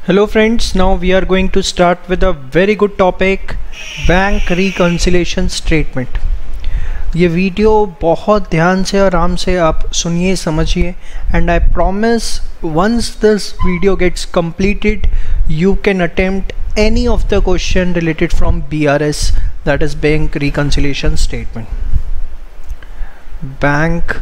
Hello friends, now we are going to start with a very good topic, bank reconciliation statement। ये video बहुत ध्यान से आराम से आप सुनिए समझिए and I promise once this video gets completed you can attempt any of the question related from BRS, that is bank reconciliation statement। Bank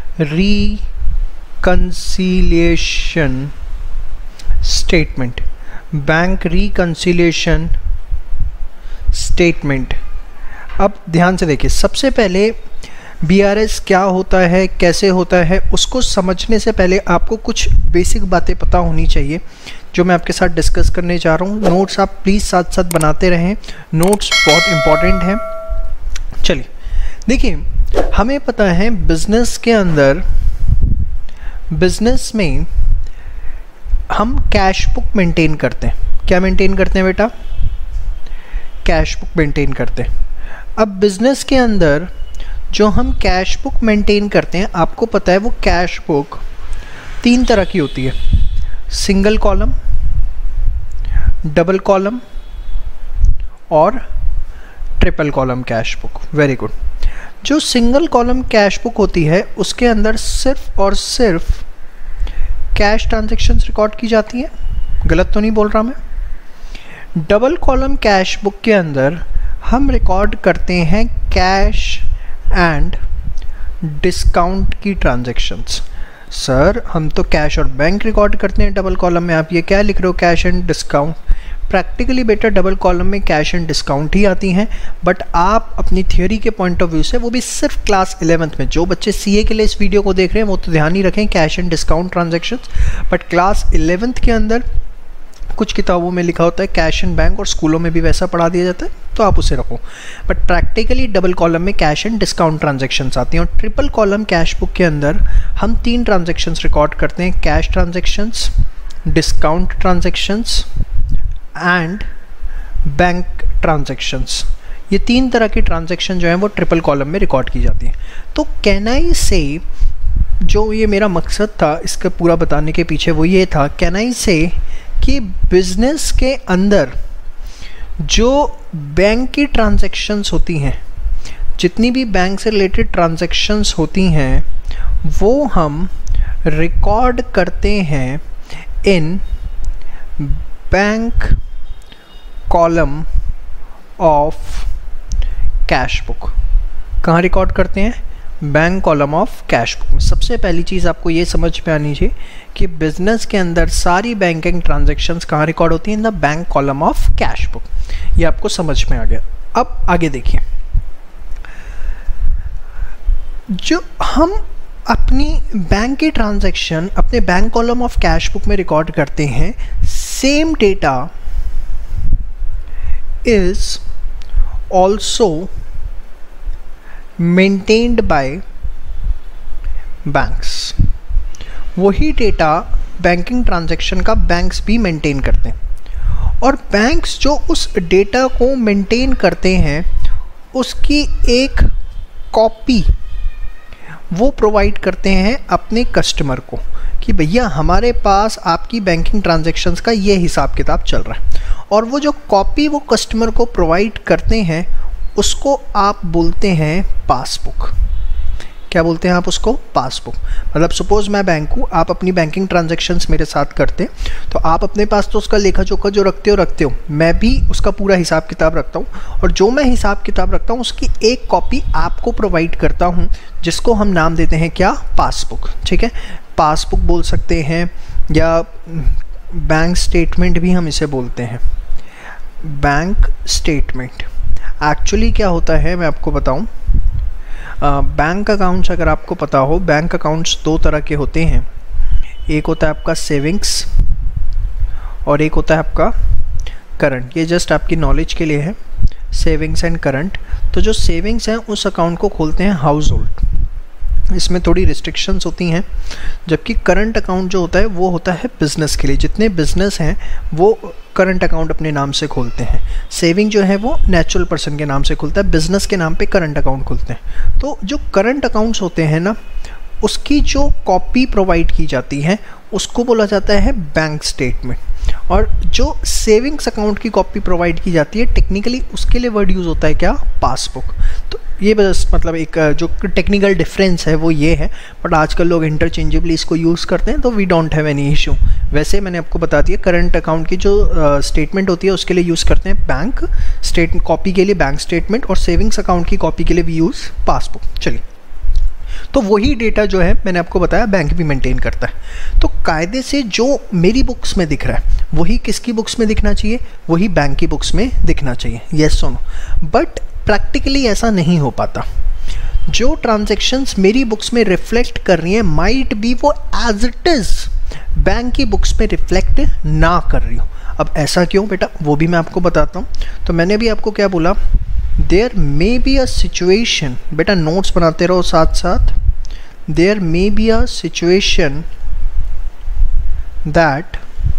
reconciliation statement, bank reconciliation statement. अब ध्यान से देखिए, सबसे पहले बीआरएस क्या होता है, कैसे होता है, उसको समझने से पहले आपको कुछ बेसिक बातें पता होनी चाहिए जो मैं आपके साथ डिस्कस करने जा रहा हूँ। नोट्स आप प्लीज़ साथ साथ बनाते रहें, नोट्स बहुत इम्पॉर्टेंट हैं। चलिए देखिए, हमें पता है बिजनेस के अंदर, बिजनेस में हम कैश बुक मेंटेन करते हैं। क्या मेंटेन करते हैं बेटा? कैश बुक मेंटेन करते हैं। अब बिजनेस के अंदर जो हम कैश बुक मेंटेन करते हैं, आपको पता है वो कैश बुक तीन तरह की होती है, सिंगल कॉलम, डबल कॉलम और triple column cash book. Very good. जो सिंगल कॉलम कैश बुक होती है उसके अंदर सिर्फ और सिर्फ कैश ट्रांजैक्शंस रिकॉर्ड की जाती है, गलत तो नहीं बोल रहा मैं। डबल कॉलम कैश बुक के अंदर हम रिकॉर्ड करते हैं कैश एंड डिस्काउंट की ट्रांजैक्शंस। सर हम तो कैश और बैंक रिकॉर्ड करते हैं डबल कॉलम में, आप ये क्या लिख रहे हो कैश एंड डिस्काउंट? प्रैक्टिकली बेटा डबल कॉलम में कैश एंड डिस्काउंट ही आती हैं, बट आप अपनी थियोरी के पॉइंट ऑफ व्यू से, वो भी सिर्फ क्लास 11th में, जो बच्चे सीए के लिए इस वीडियो को देख रहे हैं वो तो ध्यान ही रखें cash and discount transactions, but class 11th के अंदर कुछ किताबों में लिखा होता है कैश एंड बैंक और स्कूलों में भी वैसा पढ़ा दिया जाता है, तो आप उसे रखो। बट प्रैक्टिकली डबल कॉलम में कैश एंड डिस्काउंट ट्रांजैक्शंस आती हैं। और ट्रिपल कॉलम कैश बुक के अंदर हम तीन ट्रांजैक्शंस रिकॉर्ड करते हैं, cash transactions, discount transactions and bank transactions. ये तीन तरह की ट्रांजैक्शन जो है वो ट्रिपल कॉलम में रिकॉर्ड की जाती है। तो कैन आई से, जो ये मेरा मकसद था इसका पूरा बताने के पीछे वो ये था, कैन आई से कि बिजनेस के अंदर जो बैंक की ट्रांजैक्शंस होती हैं, जितनी भी बैंक से रिलेटेड ट्रांजैक्शंस होती हैं, वो हम रिकॉर्ड करते हैं in bank column of cash book. कहाँ रिकॉर्ड करते हैं? Bank column of cash book में। सबसे पहली चीज़ आपको ये समझ में आनी चाहिए कि बिजनेस के अंदर सारी बैंकिंग ट्रांजैक्शंस कहाँ रिकॉर्ड होती हैं? In the bank column of cash book. ये आपको समझ में आ गया। अब आगे देखिए, जो हम अपनी बैंक की ट्रांजैक्शन अपने bank column of cash book में रिकॉर्ड करते हैं, same data is also maintained by banks। वही डेटा बैंकिंग ट्रांजैक्शन का बैंक्स भी मेंटेन करते हैं, और बैंक्स जो उस डेटा को मेंटेन करते हैं उसकी एक कॉपी वो प्रोवाइड करते हैं अपने कस्टमर को कि भैया हमारे पास आपकी बैंकिंग ट्रांजैक्शंस का ये हिसाब किताब चल रहा है। और वो जो कॉपी वो कस्टमर को प्रोवाइड करते हैं उसको आप बोलते हैं पासबुक। क्या बोलते हैं आप उसको? पासबुक। मतलब सपोज़ मैं बैंक हूँ, आप अपनी बैंकिंग ट्रांजैक्शंस मेरे साथ करते हैं, तो आप अपने पास तो उसका लेखा जोखा जो रखते हो, मैं भी उसका पूरा हिसाब किताब रखता हूँ, और जो मैं हिसाब किताब रखता हूँ उसकी एक कॉपी आपको प्रोवाइड करता हूँ, जिसको हम नाम देते हैं क्या? पासबुक। ठीक है, पासबुक बोल सकते हैं या बैंक स्टेटमेंट भी हम इसे बोलते हैं। बैंक स्टेटमेंट एक्चुअली क्या होता है मैं आपको बताऊं। बैंक अकाउंट्स अगर आपको पता हो, बैंक अकाउंट्स दो तरह के होते हैं, एक होता है आपका सेविंग्स और एक होता है आपका करंट। ये जस्ट आपकी नॉलेज के लिए है, सेविंग्स एंड करंट। तो जो सेविंग्स हैं उस अकाउंट को खोलते हैं हाउस होल्ड, इसमें थोड़ी रिस्ट्रिक्शंस होती हैं, जबकि करंट अकाउंट जो होता है वो होता है बिज़नेस के लिए। जितने बिज़नेस हैं वो करंट अकाउंट अपने नाम से खोलते हैं। सेविंग जो है वो नेचुरल पर्सन के नाम से खुलता है, बिज़नेस के नाम पे करंट अकाउंट खुलते हैं। तो जो करंट अकाउंट्स होते हैं ना, उसकी जो कॉपी प्रोवाइड की जाती है उसको बोला जाता है बैंक स्टेटमेंट। और जो सेविंग्स अकाउंट की कॉपी प्रोवाइड की जाती है टेक्निकली उसके लिए वर्ड यूज़ होता है क्या, पासबुक। तो ये बस मतलब एक जो टेक्निकल डिफरेंस है वो ये है, बट आजकल लोग इंटरचेंजेबली इसको यूज़ करते हैं, तो we don't have any issue. वैसे मैंने आपको बता दिया करंट अकाउंट की जो स्टेटमेंट होती है उसके लिए यूज़ करते हैं बैंक स्टेट कॉपी के लिए बैंक स्टेटमेंट, और सेविंग्स अकाउंट की कॉपी के लिए भी यूज़ पासबुक। चलिए, तो वही डेटा जो है मैंने आपको बताया बैंक भी मेंटेन करता है। तो कायदे से जो मेरी बुक्स में दिख रहा है वही किसकी बुक्स में दिखना चाहिए, वही बैंक की बुक्स में दिखना चाहिए, येस और नो। बट प्रैक्टिकली ऐसा नहीं हो पाता। जो ट्रांजैक्शंस मेरी बुक्स में रिफ्लेक्ट कर रही हैं माइट बी वो एज इट इज़ बैंक की बुक्स में रिफ्लेक्ट ना कर रही हो। अब ऐसा क्यों बेटा, वो भी मैं आपको बताता हूँ। तो मैंने भी आपको क्या बोला, there may be a situation, बेटा नोट्स बनाते रहो साथ साथ, there may be a situation that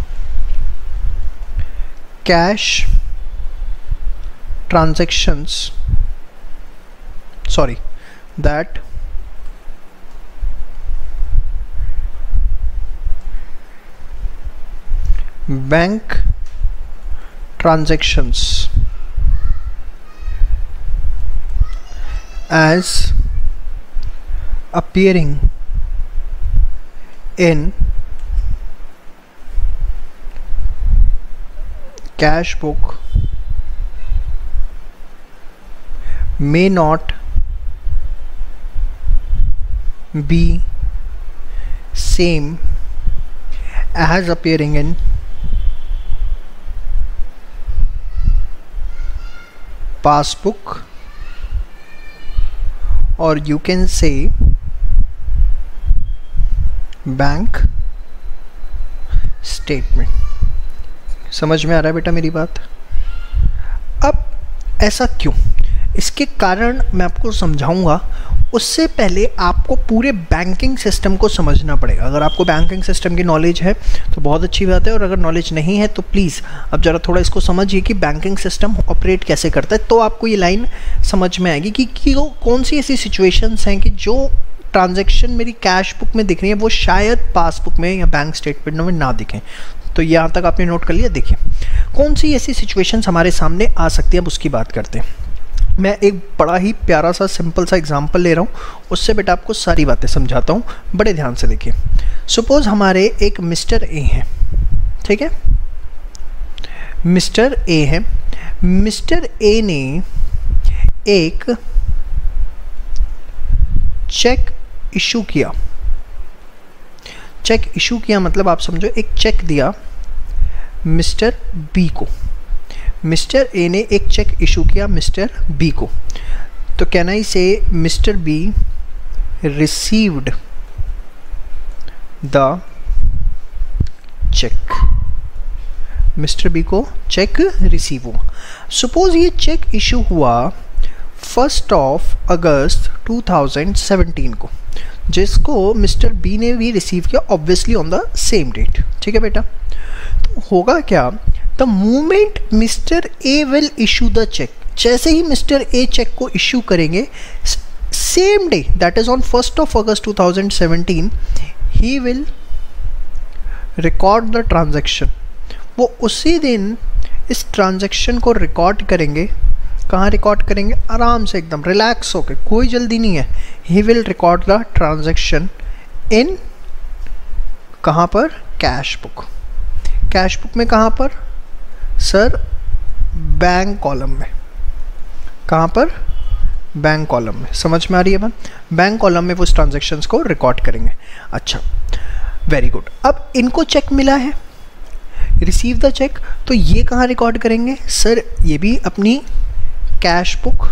cash transactions, sorry, that bank transactions as appearing in cash book may not be same as appearing in passbook, or you can say bank statement. समझ में आ रहा है बेटा मेरी बात? अब ऐसा क्यों, इसके कारण मैं आपको समझाऊंगा। उससे पहले आपको पूरे बैंकिंग सिस्टम को समझना पड़ेगा। अगर आपको बैंकिंग सिस्टम की नॉलेज है तो बहुत अच्छी बात है, और अगर नॉलेज नहीं है तो प्लीज़ अब ज़रा थोड़ा इसको समझिए कि बैंकिंग सिस्टम ऑपरेट कैसे करता है, तो आपको ये लाइन समझ में आएगी कि कौन सी ऐसी सिचुएशंस हैं कि जो ट्रांजैक्शन मेरी कैश बुक में दिख रही है वो शायद पासबुक में या बैंक स्टेटमेंट में ना दिखें। तो यहाँ तक आपने नोट कर लिया। देखिए कौन सी ऐसी सिचुएशंस हमारे सामने आ सकती है, अब उसकी बात करते हैं। मैं एक बड़ा ही प्यारा सा सिंपल सा एग्जांपल ले रहा हूँ, उससे बेटा आपको सारी बातें समझाता हूँ, बड़े ध्यान से देखिए। सपोज हमारे एक मिस्टर ए हैं, ठीक है, मिस्टर ए है। मिस्टर ए ने एक चेक इशू किया। चेक इशू किया मतलब आप समझो एक चेक दिया मिस्टर बी को। मिस्टर ए ने एक चेक इशू किया मिस्टर बी को, तो can I say mister B received the cheque. Mister B को चेक रिसीव हुआ। सपोज ये चेक इशू हुआ 1 अगस्त 2017 को, जिसको मिस्टर बी ने भी रिसीव किया obviously on the same date, ठीक है बेटा। तो होगा क्या, the moment mister A will issue the cheque, जैसे ही मिस्टर ए चेक को इशू करेंगे same day that is on 1 August 2017 he will record the transaction. वो उसी दिन इस ट्रांजैक्शन को रिकॉर्ड करेंगे। कहाँ रिकॉर्ड करेंगे? आराम से एकदम रिलैक्स होकर, कोई जल्दी नहीं है। He will record the transaction in कहाँ पर? Cash book. कैश बुक में कहाँ पर सर? बैंक कॉलम में। कहाँ पर? बैंक कॉलम में। समझ में आ रही है बात? बैंक कॉलम में वो उस ट्रांजैक्शंस को रिकॉर्ड करेंगे। अच्छा, वेरी गुड। अब इनको चेक मिला है, रिसीव द चेक, तो ये कहाँ रिकॉर्ड करेंगे सर? ये भी अपनी कैश बुक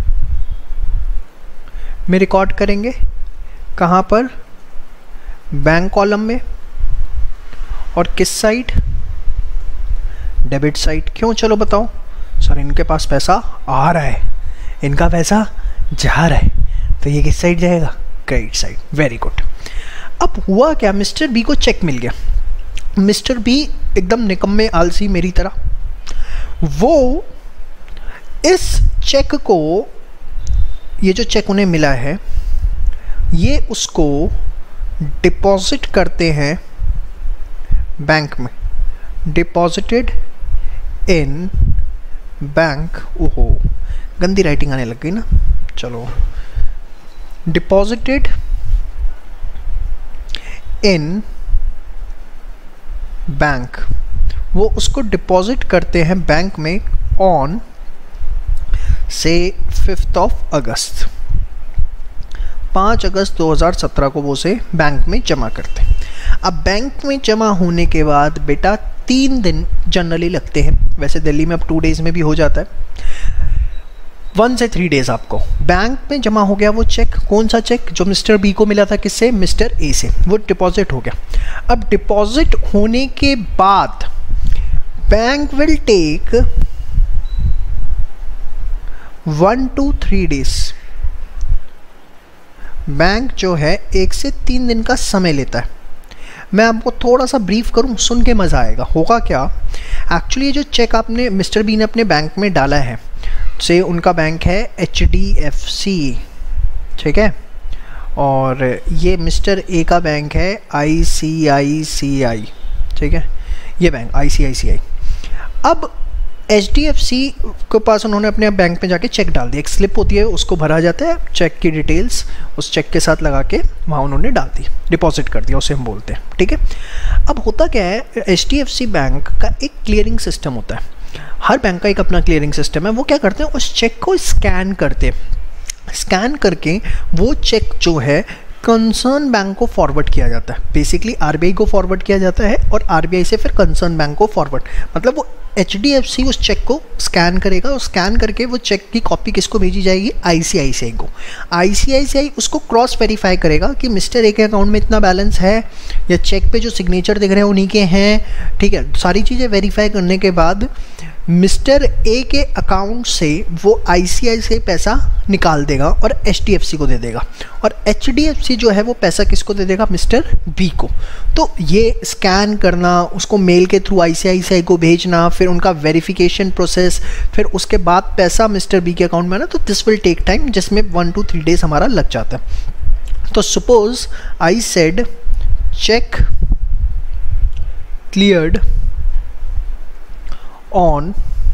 में रिकॉर्ड करेंगे। कहाँ पर? बैंक कॉलम में। और किस साइड? Debit side. क्यों? चलो बताओ सर। इनके पास पैसा आ रहा है, इनका पैसा जा रहा है, तो ये किस साइड जाएगा? Credit side. Very good. अब हुआ क्या, मिस्टर बी को चेक मिल गया। मिस्टर बी एकदम निकम्मे आलसी मेरी तरह, वो इस चेक को, ये जो चेक उन्हें मिला है, ये उसको डिपॉजिट करते हैं बैंक में। डिपॉजिटेड इन बैंक, ओहो गंदी राइटिंग आने लग गई ना, चलो, डिपॉजिटेड इन बैंक, वो उसको डिपॉजिट करते हैं बैंक में ऑन से 5 अगस्त, 5 अगस्त 2017 को वो उसे बैंक में जमा करते हैं। अब बैंक में जमा होने के बाद बेटा 3 दिन जनरली लगते हैं, वैसे दिल्ली में अब 2 डेज़ में भी हो जाता है, 1 से 3 डेज़ आपको। बैंक में जमा हो गया वो चेक, कौन सा चेक, जो मिस्टर बी को मिला था, किससे, मिस्टर ए से, वो डिपॉजिट हो गया। अब डिपॉजिट होने के बाद bank will take 1 to 3 days, bank जो है 1 से 3 दिन का समय लेता है। मैं आपको थोड़ा सा ब्रीफ करूं, सुन के मज़ा आएगा। होगा क्या, एक्चुअली ये जो चेक आपने मिस्टर बी ने अपने बैंक में डाला है, से उनका बैंक है HDFC, ठीक है, और ये मिस्टर ए का बैंक है ICICI, ठीक है, ये बैंक ICICI। अब HDFC के पास उन्होंने अपने बैंक में जाके चेक डाल दिया, एक स्लिप होती है उसको भरा जाता है, चेक की डिटेल्स उस चेक के साथ लगा के वहाँ उन्होंने डाल दी, डिपॉजिट कर दिया, उसे हम बोलते हैं, ठीक है। अब होता क्या है, HDFC बैंक का एक क्लियरिंग सिस्टम होता है, हर बैंक का एक अपना क्लियरिंग सिस्टम है। वो क्या करते हैं, उस चेक को स्कैन करते हैं, स्कैन करके वो चेक जो है कंसर्न बैंक को फॉरवर्ड किया जाता है, बेसिकली RBI को फॉरवर्ड किया जाता है, और RBI से फिर कंसर्न बैंक को फॉरवर्ड, मतलब वो HDFC उस चेक को स्कैन करेगा, और स्कैन करके वो चेक की कॉपी किसको भेजी जाएगी, ICICI को। ICICI उसको क्रॉस वेरीफाई करेगा कि मिस्टर ए के अकाउंट में इतना बैलेंस है, या चेक पे जो सिग्नेचर दिख रहे हैं उन्हीं के हैं, ठीक है। सारी चीज़ें वेरीफाई करने के बाद मिस्टर ए के अकाउंट से वो ICICI पैसा निकाल देगा और HDFC को दे देगा, और HDFC जो है वो पैसा किसको दे देगा, मिस्टर बी को। तो ये स्कैन करना, उसको मेल के थ्रू ICICI को भेजना, फिर उनका वेरिफिकेशन प्रोसेस, फिर उसके बाद पैसा मिस्टर बी के अकाउंट में आना, तो दिस विल टेक टाइम, जिसमें 1 to 3 डेज हमारा लग जाता है। तो suppose I said cheque cleared on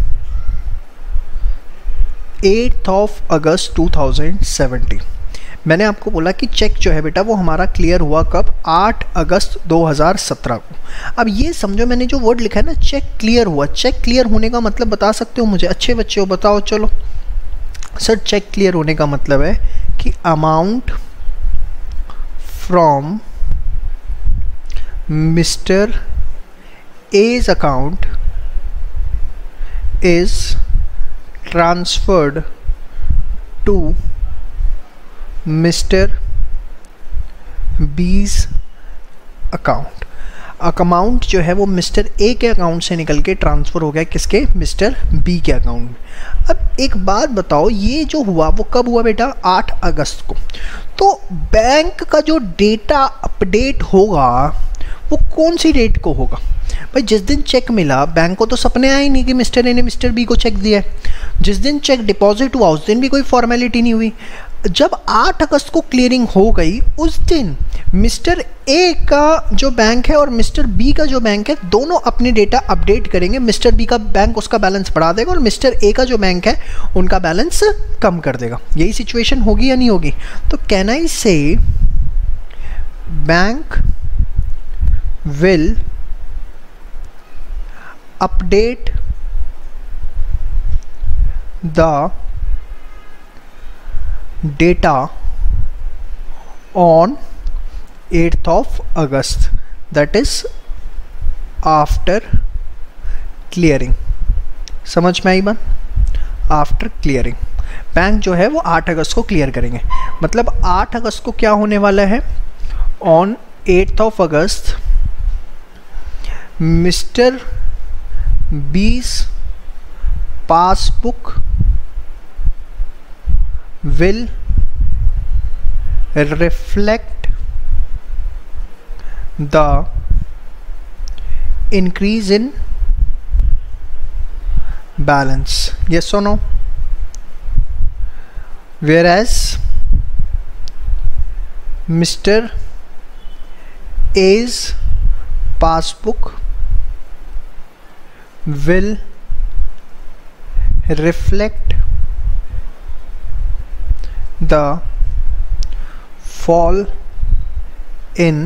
8 August 2017। मैंने आपको बोला कि चेक जो है बेटा वो हमारा क्लियर हुआ कब, 8 अगस्त 2017 को। अब ये समझो, मैंने जो वर्ड लिखा है ना, चेक क्लियर हुआ, चेक क्लियर होने का मतलब बता सकते हो मुझे, अच्छे बच्चे हो बताओ। चलो सर, चेक क्लियर होने का मतलब है कि amount from mister A's account is transferred to Mr. B's account। अकाउंट जो है वो मिस्टर ए के अकाउंट से निकल के ट्रांसफ़र हो गया किसके, मिस्टर बी के अकाउंट में। अब एक बात बताओ, ये जो हुआ वो कब हुआ बेटा, 8 अगस्त को। तो बैंक का जो डेटा अपडेट होगा वो कौन सी डेट को होगा भाई, जिस दिन चेक मिला बैंक को तो सपने आए नहीं कि मिस्टर ए ने मिस्टर बी को चेक दिया है। जिस दिन चेक डिपॉजिट हुआ उस दिन भी कोई फॉर्मेलिटी नहीं हुई। जब 8 अगस्त को क्लियरिंग हो गई, उस दिन मिस्टर ए का जो बैंक है और मिस्टर बी का जो बैंक है, दोनों अपने डेटा अपडेट करेंगे। मिस्टर बी का बैंक उसका बैलेंस बढ़ा देगा और मिस्टर ए का जो बैंक है उनका बैलेंस कम कर देगा। यही सिचुएशन होगी या नहीं होगी? तो can I say bank will update the data on 8th of August, that is after clearing। समझ में आई बात? आफ्टर क्लियरिंग बैंक जो है वो 8 अगस्त को क्लियर करेंगे। मतलब 8 अगस्त को क्या होने वाला है, on 8th of August mister B's passbook will reflect the increase in balance, yes or no? Whereas Mr. A's passbook will reflect the fall in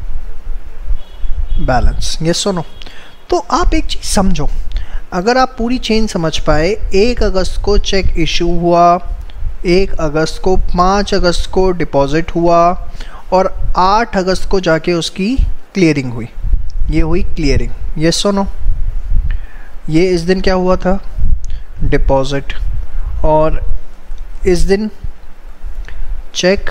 balance. Yes और नो? तो आप एक चीज़ समझो, अगर आप पूरी चेन समझ पाए, 1 अगस्त को चेक इशू हुआ, 1 अगस्त को 5 अगस्त को डिपॉजिट हुआ और 8 अगस्त को जाके उसकी क्लियरिंग हुई, ये हुई क्लियरिंग। यस और नो? ये इस दिन क्या हुआ था? डिपॉजिट। और इस दिन चेक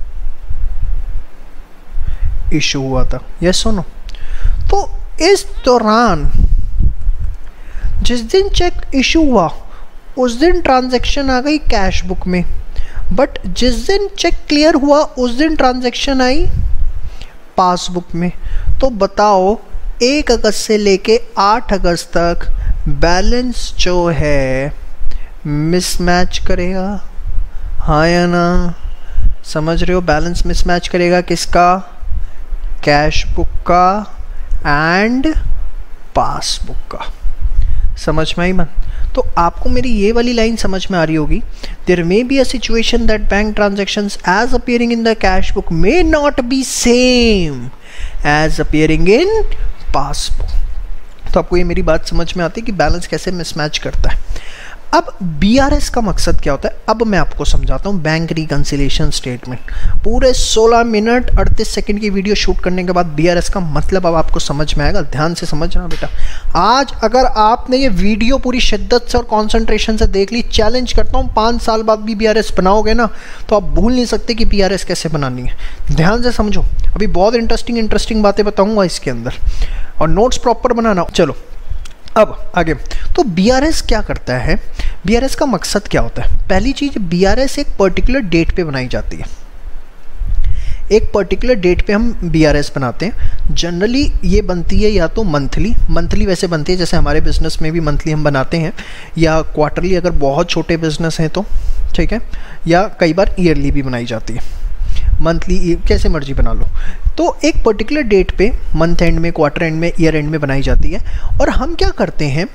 इशू हुआ था। यस और नो? तो इस दौरान जिस दिन चेक इशू हुआ उस दिन ट्रांजैक्शन आ गई कैश बुक में, बट जिस दिन चेक क्लियर हुआ उस दिन ट्रांजैक्शन आई पासबुक में। तो बताओ 1 अगस्त से लेके 8 अगस्त तक बैलेंस जो है मिसमैच करेगा, हाँ या ना? समझ रहे हो? बैलेंस मिसमैच करेगा किसका? कैश बुक का एंड पासबुक का। समझ में आई मन? तो आपको मेरी ये वाली लाइन समझ में आ रही होगी, there may be a situation that bank transactions as appearing in the cash book may not be same as appearing in passbook. तो आपको ये मेरी बात समझ में आती है कि बैलेंस कैसे मिसमैच करता है। अब BRS का मकसद क्या होता है, अब मैं आपको समझाता हूँ। बैंक रिकंसिलिएशन स्टेटमेंट, पूरे 16 मिनट 38 सेकंड की वीडियो शूट करने के बाद BRS का मतलब अब आपको समझ में आएगा। ध्यान से समझना बेटा। आज अगर आपने ये वीडियो पूरी शिद्दत से और कॉन्सेंट्रेशन से देख ली, चैलेंज करता हूँ 5 साल बाद भी BRS बनाओगे ना तो आप भूल नहीं सकते कि BRS कैसे बनानी है। ध्यान से समझो, अभी बहुत इंटरेस्टिंग बातें बताऊँगा इसके अंदर, और नोट्स प्रॉपर बनाना। चलो अब आगे। तो BRS क्या करता है, BRS का मकसद क्या होता है? पहली चीज़, BRS एक पर्टिकुलर डेट पे बनाई जाती है। एक पर्टिकुलर डेट पे हम BRS बनाते हैं। जनरली ये बनती है या तो मंथली वैसे बनती है, जैसे हमारे बिजनेस में भी मंथली हम बनाते हैं, या क्वार्टरली अगर बहुत छोटे बिजनेस हैं तो, ठीक है, या कई बार ईयरली भी बनाई जाती है। मंथली कैसे मर्जी बना लो। तो एक पर्टिकुलर डेट पे मंथ एंड में, क्वार्टर एंड में, ईयर एंड में बनाई जाती है। और हम क्या करते हैं,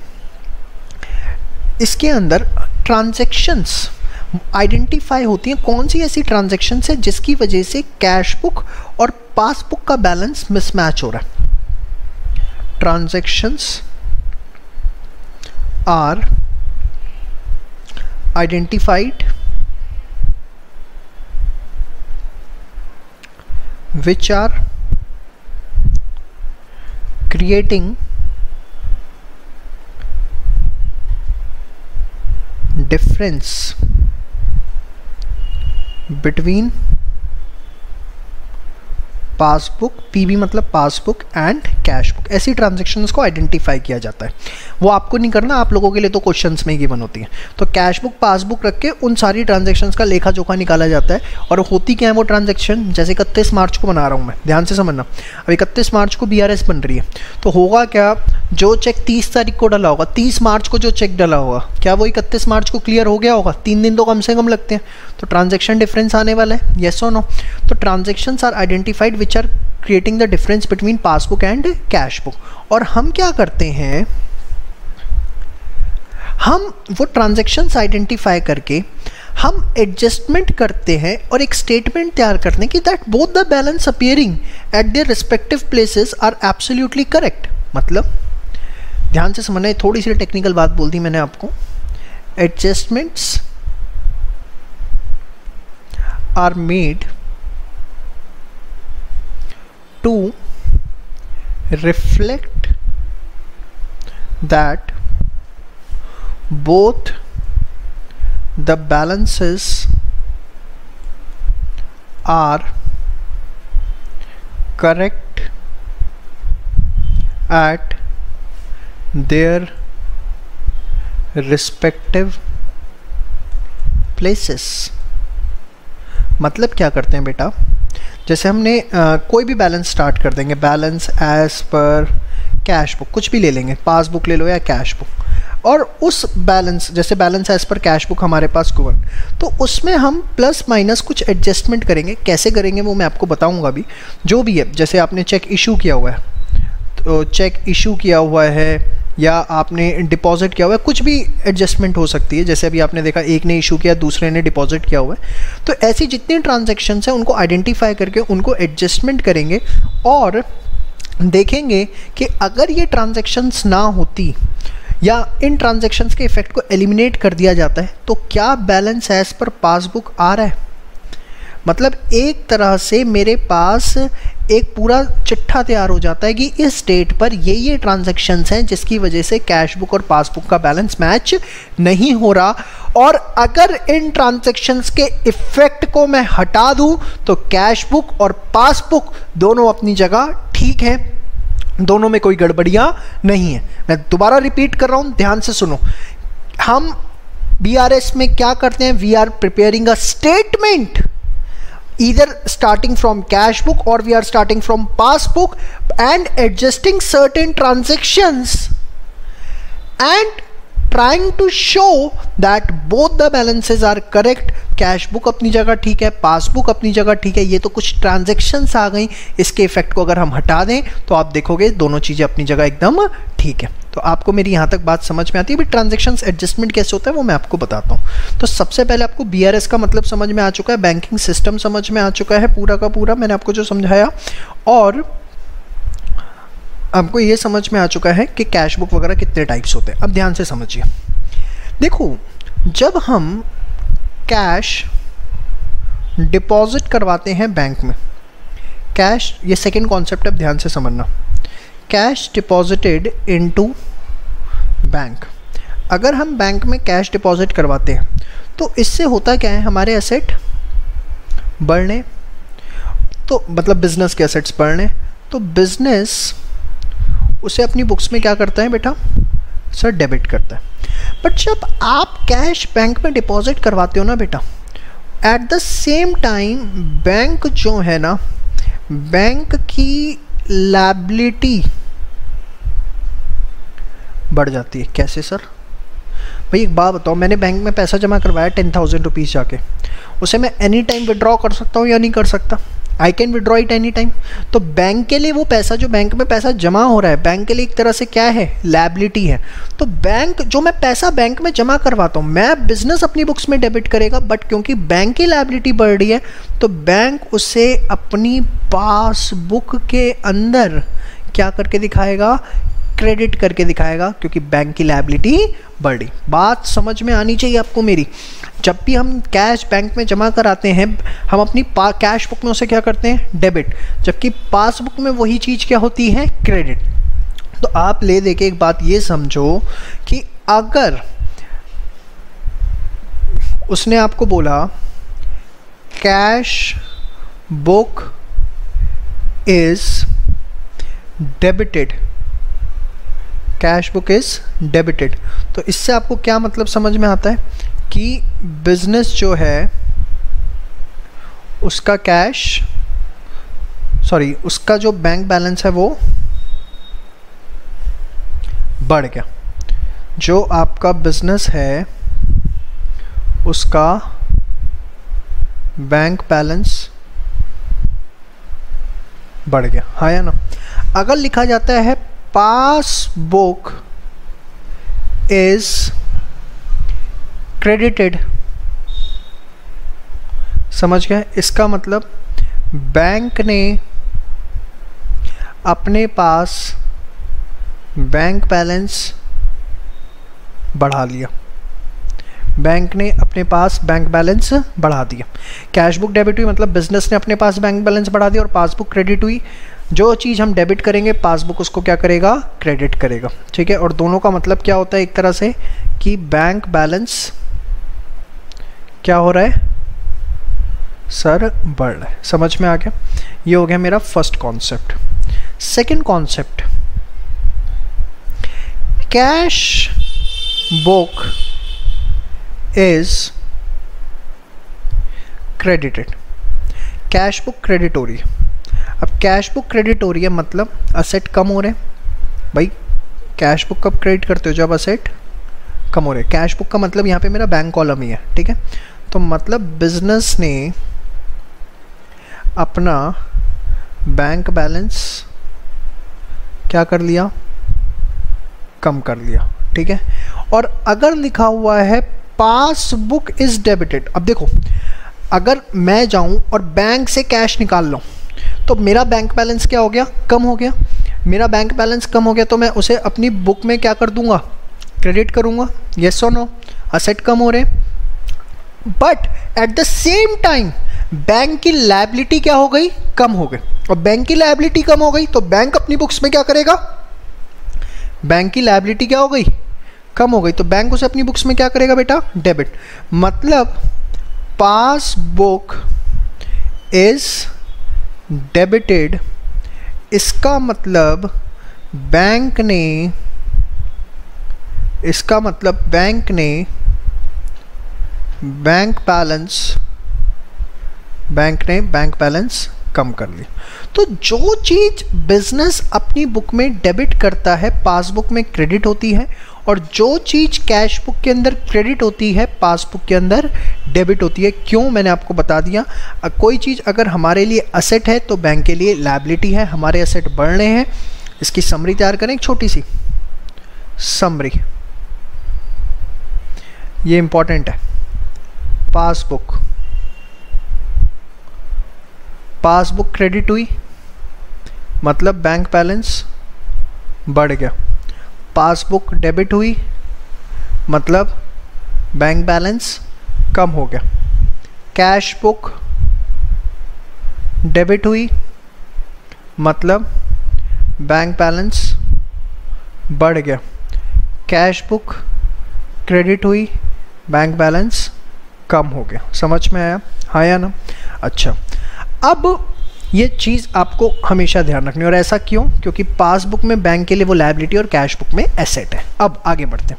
इसके अंदर ट्रांजैक्शंस आइडेंटिफाई होती हैं। कौन सी ऐसी ट्रांजैक्शंस है जिसकी वजह से कैश बुक और पासबुक का बैलेंस मिसमैच हो रहा है। Transactions are identified which are creating difference between passbook, PB मतलब पासबुक एंड कैश बुक। ऐसी ट्रांजैक्शंस को आइडेंटिफाई किया जाता है। वो आपको नहीं करना, आप लोगों के लिए तो क्वेश्चंस में ही गिवन होती है। तो कैश बुक, पासबुक रख के उन सारी ट्रांजैक्शंस का लेखा जोखा निकाला जाता है। और होती क्या है वो ट्रांजैक्शन, जैसे 31 मार्च को बना रहा हूँ मैं, ध्यान से समझना। अब 31 मार्च को BRS बन रही है, तो होगा क्या, जो चेक 30 तारीख को डला होगा, 30 मार्च को जो चेक डला होगा, क्या वो 31 मार्च को क्लियर हो गया होगा? 3 दिन तो कम से कम लगते हैं, तो ट्रांजैक्शन डिफरेंस आने वाला है। येस और नो? तो transactions are identified which are creating the difference between passbook and cash book. और हम क्या करते हैं, हम वो ट्रांजैक्शंस आइडेंटिफाई करके हम एडजस्टमेंट करते हैं और एक स्टेटमेंट तैयार करते हैं कि that both the balance appearing at their respective places are absolutely correct. मतलब ध्यान से समझना, थोड़ी सी टेक्निकल बात बोल दी मैंने आपको। Adjustments are made to reflect that both the balances are correct at their respective places। मतलब क्या करते हैं बेटा, जैसे हमने कोई भी बैलेंस स्टार्ट कर देंगे, balance as per cash book, कुछ भी ले लेंगे, पासबुक ले लो या कैश बुक, और उस बैलेंस, जैसे balance as per cash book हमारे पास गिवन, तो उसमें हम प्लस माइनस कुछ एडजस्टमेंट करेंगे। कैसे करेंगे वो मैं आपको बताऊंगा अभी। जो भी है, जैसे आपने चेक इशू किया हुआ है, तो चेक इशू किया हुआ है या आपने डिपॉजिट किया हुआ है, कुछ भी एडजस्टमेंट हो सकती है। जैसे अभी आपने देखा एक ने इशू किया, दूसरे ने डिपॉजिट किया हुआ है, तो ऐसी जितनी ट्रांजैक्शंस हैं उनको आइडेंटिफाई करके उनको एडजस्टमेंट करेंगे और देखेंगे कि अगर ये ट्रांजैक्शंस ना होती या इन ट्रांजैक्शंस के इफेक्ट को एलिमिनेट कर दिया जाता है तो क्या बैलेंस एज पर पासबुक आ रहा है। मतलब एक तरह से मेरे पास एक पूरा चिट्ठा तैयार हो जाता है कि इस डेट पर ये ट्रांजैक्शंस हैं जिसकी वजह से कैश बुक और पासबुक का बैलेंस मैच नहीं हो रहा, और अगर इन ट्रांजैक्शंस के इफेक्ट को मैं हटा दूं तो कैश बुक और पासबुक दोनों अपनी जगह ठीक है, दोनों में कोई गड़बड़ियां नहीं है। मैं दोबारा रिपीट कर रहा हूं, ध्यान से सुनो। हम BRS में क्या करते हैं, we are preparing a statement either starting from cash book or we are starting from passbook and adjusting certain transactions and trying to show that both the balances are correct। Cash book अपनी जगह ठीक है, passbook अपनी जगह ठीक है, ये तो कुछ ट्रांजैक्शंस आ गई, इसके इफेक्ट को अगर हम हटा दें तो आप देखोगे दोनों चीज़ें अपनी जगह एकदम ठीक है। तो आपको मेरी यहाँ तक बात समझ में आती है। भी ट्रांजैक्शंस एडजस्टमेंट कैसे होता है वो मैं आपको बताता हूँ। तो सबसे पहले आपको BRS का मतलब समझ में आ चुका है, बैंकिंग सिस्टम समझ में आ चुका है पूरा का पूरा, मैंने आपको जो समझाया, और आपको ये समझ में आ चुका है कि कैश बुक वगैरह कितने टाइप्स होते हैं। अब ध्यान से समझिए, देखो जब हम कैश डिपॉजिट करवाते हैं बैंक में, कैश, ये सेकंड कॉन्सेप्ट है, ध्यान से समझना, कैश डिपॉजिटेड इनटू बैंक। अगर हम बैंक में कैश डिपॉजिट करवाते हैं तो इससे होता क्या है, हमारे एसेट बढ़ने, तो मतलब बिजनेस के एसेट्स बढ़ने, तो बिजनेस उसे अपनी बुक्स में क्या करता है बेटा, सर डेबिट करता है। बट जब आप कैश बैंक में डिपॉजिट करवाते हो ना बेटा, at the same time bank जो है ना, बैंक की लायबिलिटी बढ़ जाती है। कैसे सर? भाई एक बात बताओ, मैंने बैंक में पैसा जमा करवाया 10,000 रुपीज़ जाके, उसे मैं एनी टाइम विड्रॉ कर सकता हूँ या नहीं कर सकता? I can withdraw it any time. तो बैंक के लिए वो पैसा, जो बैंक में पैसा जमा हो रहा है, बैंक के लिए एक तरह से क्या है, लायबिलिटी है। तो बैंक, जो मैं पैसा बैंक में जमा करवाता हूँ, मैं बिजनेस अपनी बुक्स में डेबिट करेगा, बट क्योंकि बैंक की लायबिलिटी बढ़ रही है तो बैंक उसे अपनी पासबुक के अंदर क्या करके दिखाएगा, क्रेडिट करके दिखाएगा, क्योंकि बैंक की लायबिलिटी बढ़ी। बात समझ में आनी चाहिए आपको मेरी। जब भी हम कैश बैंक में जमा कराते हैं, हम अपनी कैश बुक में उसे क्या करते हैं, डेबिट, जबकि पासबुक में वही चीज़ क्या होती है, क्रेडिट। तो आप ले दे के एक बात ये समझो कि अगर उसने आपको बोला cash book is debited, cash book is debited, तो इससे आपको क्या मतलब समझ में आता है कि बिजनेस जो है उसका कैश, सॉरी, उसका जो बैंक बैलेंस है वो बढ़ गया। जो आपका बिजनेस है उसका बैंक बैलेंस बढ़ गया, हाँ या ना? अगर लिखा जाता है पासबुक इज क्रेडिटेड, समझ गए? इसका मतलब बैंक ने अपने पास बैंक बैलेंस बढ़ा लिया, बैंक ने अपने पास बैंक बैलेंस बढ़ा दिया। कैश बुक डेबिट हुई मतलब बिजनेस ने अपने पास बैंक बैलेंस बढ़ा दिया, और पासबुक क्रेडिट हुई, जो चीज़ हम डेबिट करेंगे पासबुक उसको क्या करेगा, क्रेडिट करेगा। ठीक है, और दोनों का मतलब क्या होता है एक तरह से कि बैंक बैलेंस क्या हो रहा है, सर बढ़ रहा है। समझ में आ गया? ये हो गया मेरा first concept. Second concept, cash book is credited, cash book credit हो रही है। अब कैश बुक क्रेडिट हो रही है मतलब असेट कम हो रहे हैं। भाई कैश बुक कब क्रेडिट करते हो, जब असेट कम हो रहे हैं। कैश बुक का मतलब यहाँ पे मेरा बैंक कॉलम ही है, ठीक है? तो मतलब बिजनेस ने अपना बैंक बैलेंस क्या कर लिया, कम कर लिया, ठीक है। और अगर लिखा हुआ है पासबुक इज डेबिटेड, अब देखो अगर मैं जाऊं और बैंक से कैश निकाल लूं तो मेरा बैंक बैलेंस क्या हो गया, कम हो गया। मेरा बैंक बैलेंस कम हो गया तो मैं उसे अपनी बुक में क्या कर दूंगा, क्रेडिट करूंगा, यस और नो, असेट कम हो रहे। But at the same time bank की लायबिलिटी क्या हो गई, कम हो गई। और बैंक की लायबिलिटी कम हो गई तो बैंक अपनी बुक्स में क्या करेगा, बैंक की लायबिलिटी क्या हो गई, कम हो गई, तो बैंक उसे अपनी बुक्स में क्या करेगा बेटा, डेबिट। मतलब पासबुक इज डेबिटेड, इसका मतलब बैंक ने बैंक बैलेंस कम कर लिया। तो जो चीज़ बिजनेस अपनी बुक में डेबिट करता है पासबुक में क्रेडिट होती है, और जो चीज़ कैश बुक के अंदर क्रेडिट होती है पासबुक के अंदर डेबिट होती है। क्यों, मैंने आपको बता दिया। कोई चीज़ अगर हमारे लिए असेट है तो बैंक के लिए लायबिलिटी है, हमारे असेट बढ़ रहे हैं। इसकी समरी तैयार करें, एक छोटी सी समरी, ये इंपॉर्टेंट है। पासबुक क्रेडिट हुई मतलब बैंक बैलेंस बढ़ गया, पासबुक डेबिट हुई मतलब बैंक बैलेंस कम हो गया, कैश बुक डेबिट हुई मतलब बैंक बैलेंस बढ़ गया, कैश बुक क्रेडिट हुई बैंक बैलेंस कम हो गया। समझ में आया, हाँ या ना? अच्छा, अब ये चीज़ आपको हमेशा ध्यान रखनी है। और ऐसा क्यों? क्योंकि पासबुक में बैंक के लिए वो लायबिलिटी और कैश बुक में एसेट है। अब आगे बढ़ते हैं।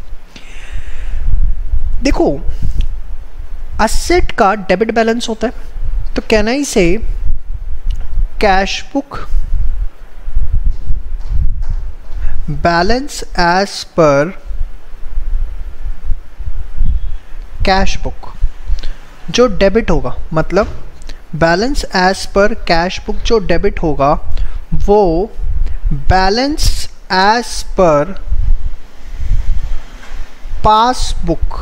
देखो, एसेट का डेबिट बैलेंस होता है, तो can I say cash book balance as per cash book, जो डेबिट होगा, मतलब balance as per cash book जो डेबिट होगा वो बैलेंस एज पर पासबुक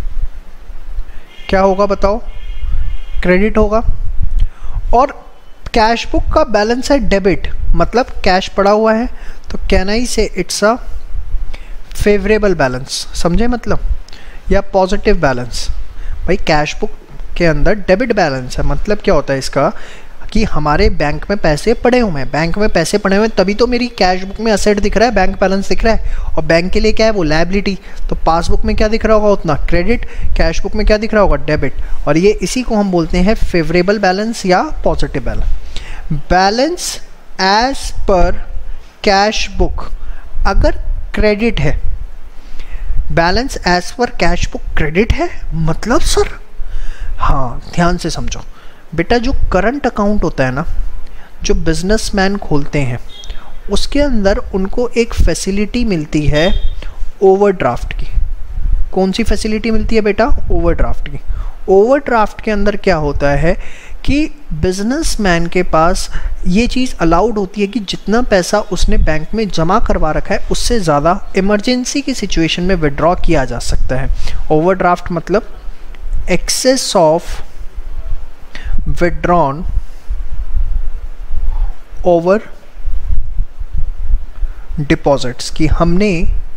क्या होगा बताओ, क्रेडिट होगा। और कैश बुक का बैलेंस है डेबिट, मतलब कैश पड़ा हुआ है, तो कैन आई से इट्स अ फेवरेबल बैलेंस, समझे मतलब, या पॉजिटिव बैलेंस। भाई कैश बुक के अंदर डेबिट बैलेंस है, मतलब क्या होता है इसका कि हमारे बैंक में पैसे पड़े हुए हैं, बैंक में पैसे पड़े हुए हैं तभी तो मेरी कैश बुक में असेट दिख रहा है, बैंक बैलेंस दिख रहा है। और बैंक के लिए क्या है, वो लायबिलिटी। तो पासबुक में क्या दिख रहा होगा, उतना क्रेडिट, कैश बुक में क्या दिख रहा होगा, डेबिट। और ये इसी को हम बोलते हैं फेवरेबल बैलेंस या positive balance. Balance as per cash book अगर क्रेडिट है, balance as per cash book credit है, मतलब सर, हाँ ध्यान से समझो बेटा, जो करंट अकाउंट होता है ना, जो बिजनेसमैन खोलते हैं, उसके अंदर उनको एक फैसिलिटी मिलती है ओवरड्राफ्ट की। कौन सी फैसिलिटी मिलती है बेटा, ओवरड्राफ्ट की। ओवरड्राफ्ट के अंदर क्या होता है कि बिजनेसमैन के पास ये चीज़ अलाउड होती है कि जितना पैसा उसने बैंक में जमा करवा रखा है उससे ज़्यादा इमरजेंसी की सिचुएशन में विड्रॉ किया जा सकता है। ओवरड्राफ्ट मतलब excess of withdrawn over deposits, की हमने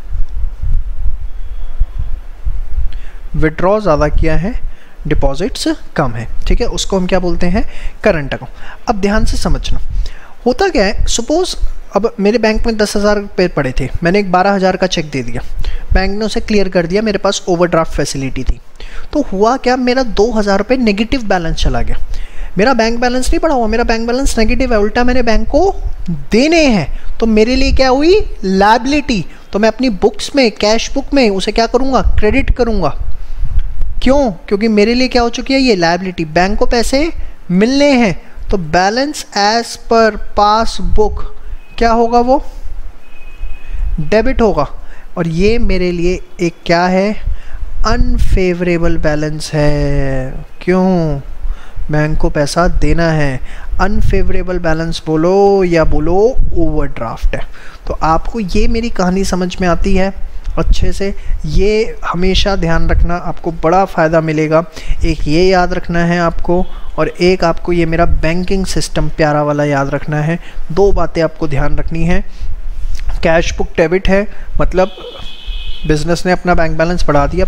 विड्रॉ ज़्यादा किया है, डिपॉजिट्स कम है, ठीक है, उसको हम क्या बोलते हैं, करंट अकाउंट। अब ध्यान से समझना, होता क्या है, सपोज अब मेरे बैंक में 10,000 रुपये पड़े थे, मैंने एक 12,000 का चेक दे दिया, बैंक ने उसे क्लियर कर दिया, मेरे पास ओवरड्राफ्ट फैसिलिटी थी। तो हुआ क्या, मेरा 2,000 रुपये नेगेटिव बैलेंस चला गया। मेरा बैंक बैलेंस नहीं बढ़ा हुआ, मेरा बैंक बैलेंस नेगेटिव है, उल्टा मैंने बैंक को देने हैं, तो मेरे लिए क्या हुई, लायबिलिटी। तो मैं अपनी बुक्स में, कैश बुक में उसे क्या करूँगा, क्रेडिट करूँगा। क्यों? क्योंकि मेरे लिए क्या हो चुकी है, ये लायबिलिटी, बैंक को पैसे मिलने हैं। तो बैलेंस एज पर पासबुक क्या होगा, वो डेबिट होगा। और ये मेरे लिए एक क्या है, अनफेवरेबल बैलेंस है। क्यों? बैंक को पैसा देना है। अनफेवरेबल बैलेंस बोलो या बोलो ओवरड्राफ्ट है। तो आपको ये मेरी कहानी समझ में आती है अच्छे से, ये हमेशा ध्यान रखना, आपको बड़ा फ़ायदा मिलेगा। एक ये याद रखना है आपको, और एक आपको ये मेरा बैंकिंग सिस्टम प्यारा वाला याद रखना है। दो बातें आपको ध्यान रखनी है। कैश बुक डेबिट है, मतलब बिजनेस ने अपना बैंक बैलेंस बढ़ा दिया,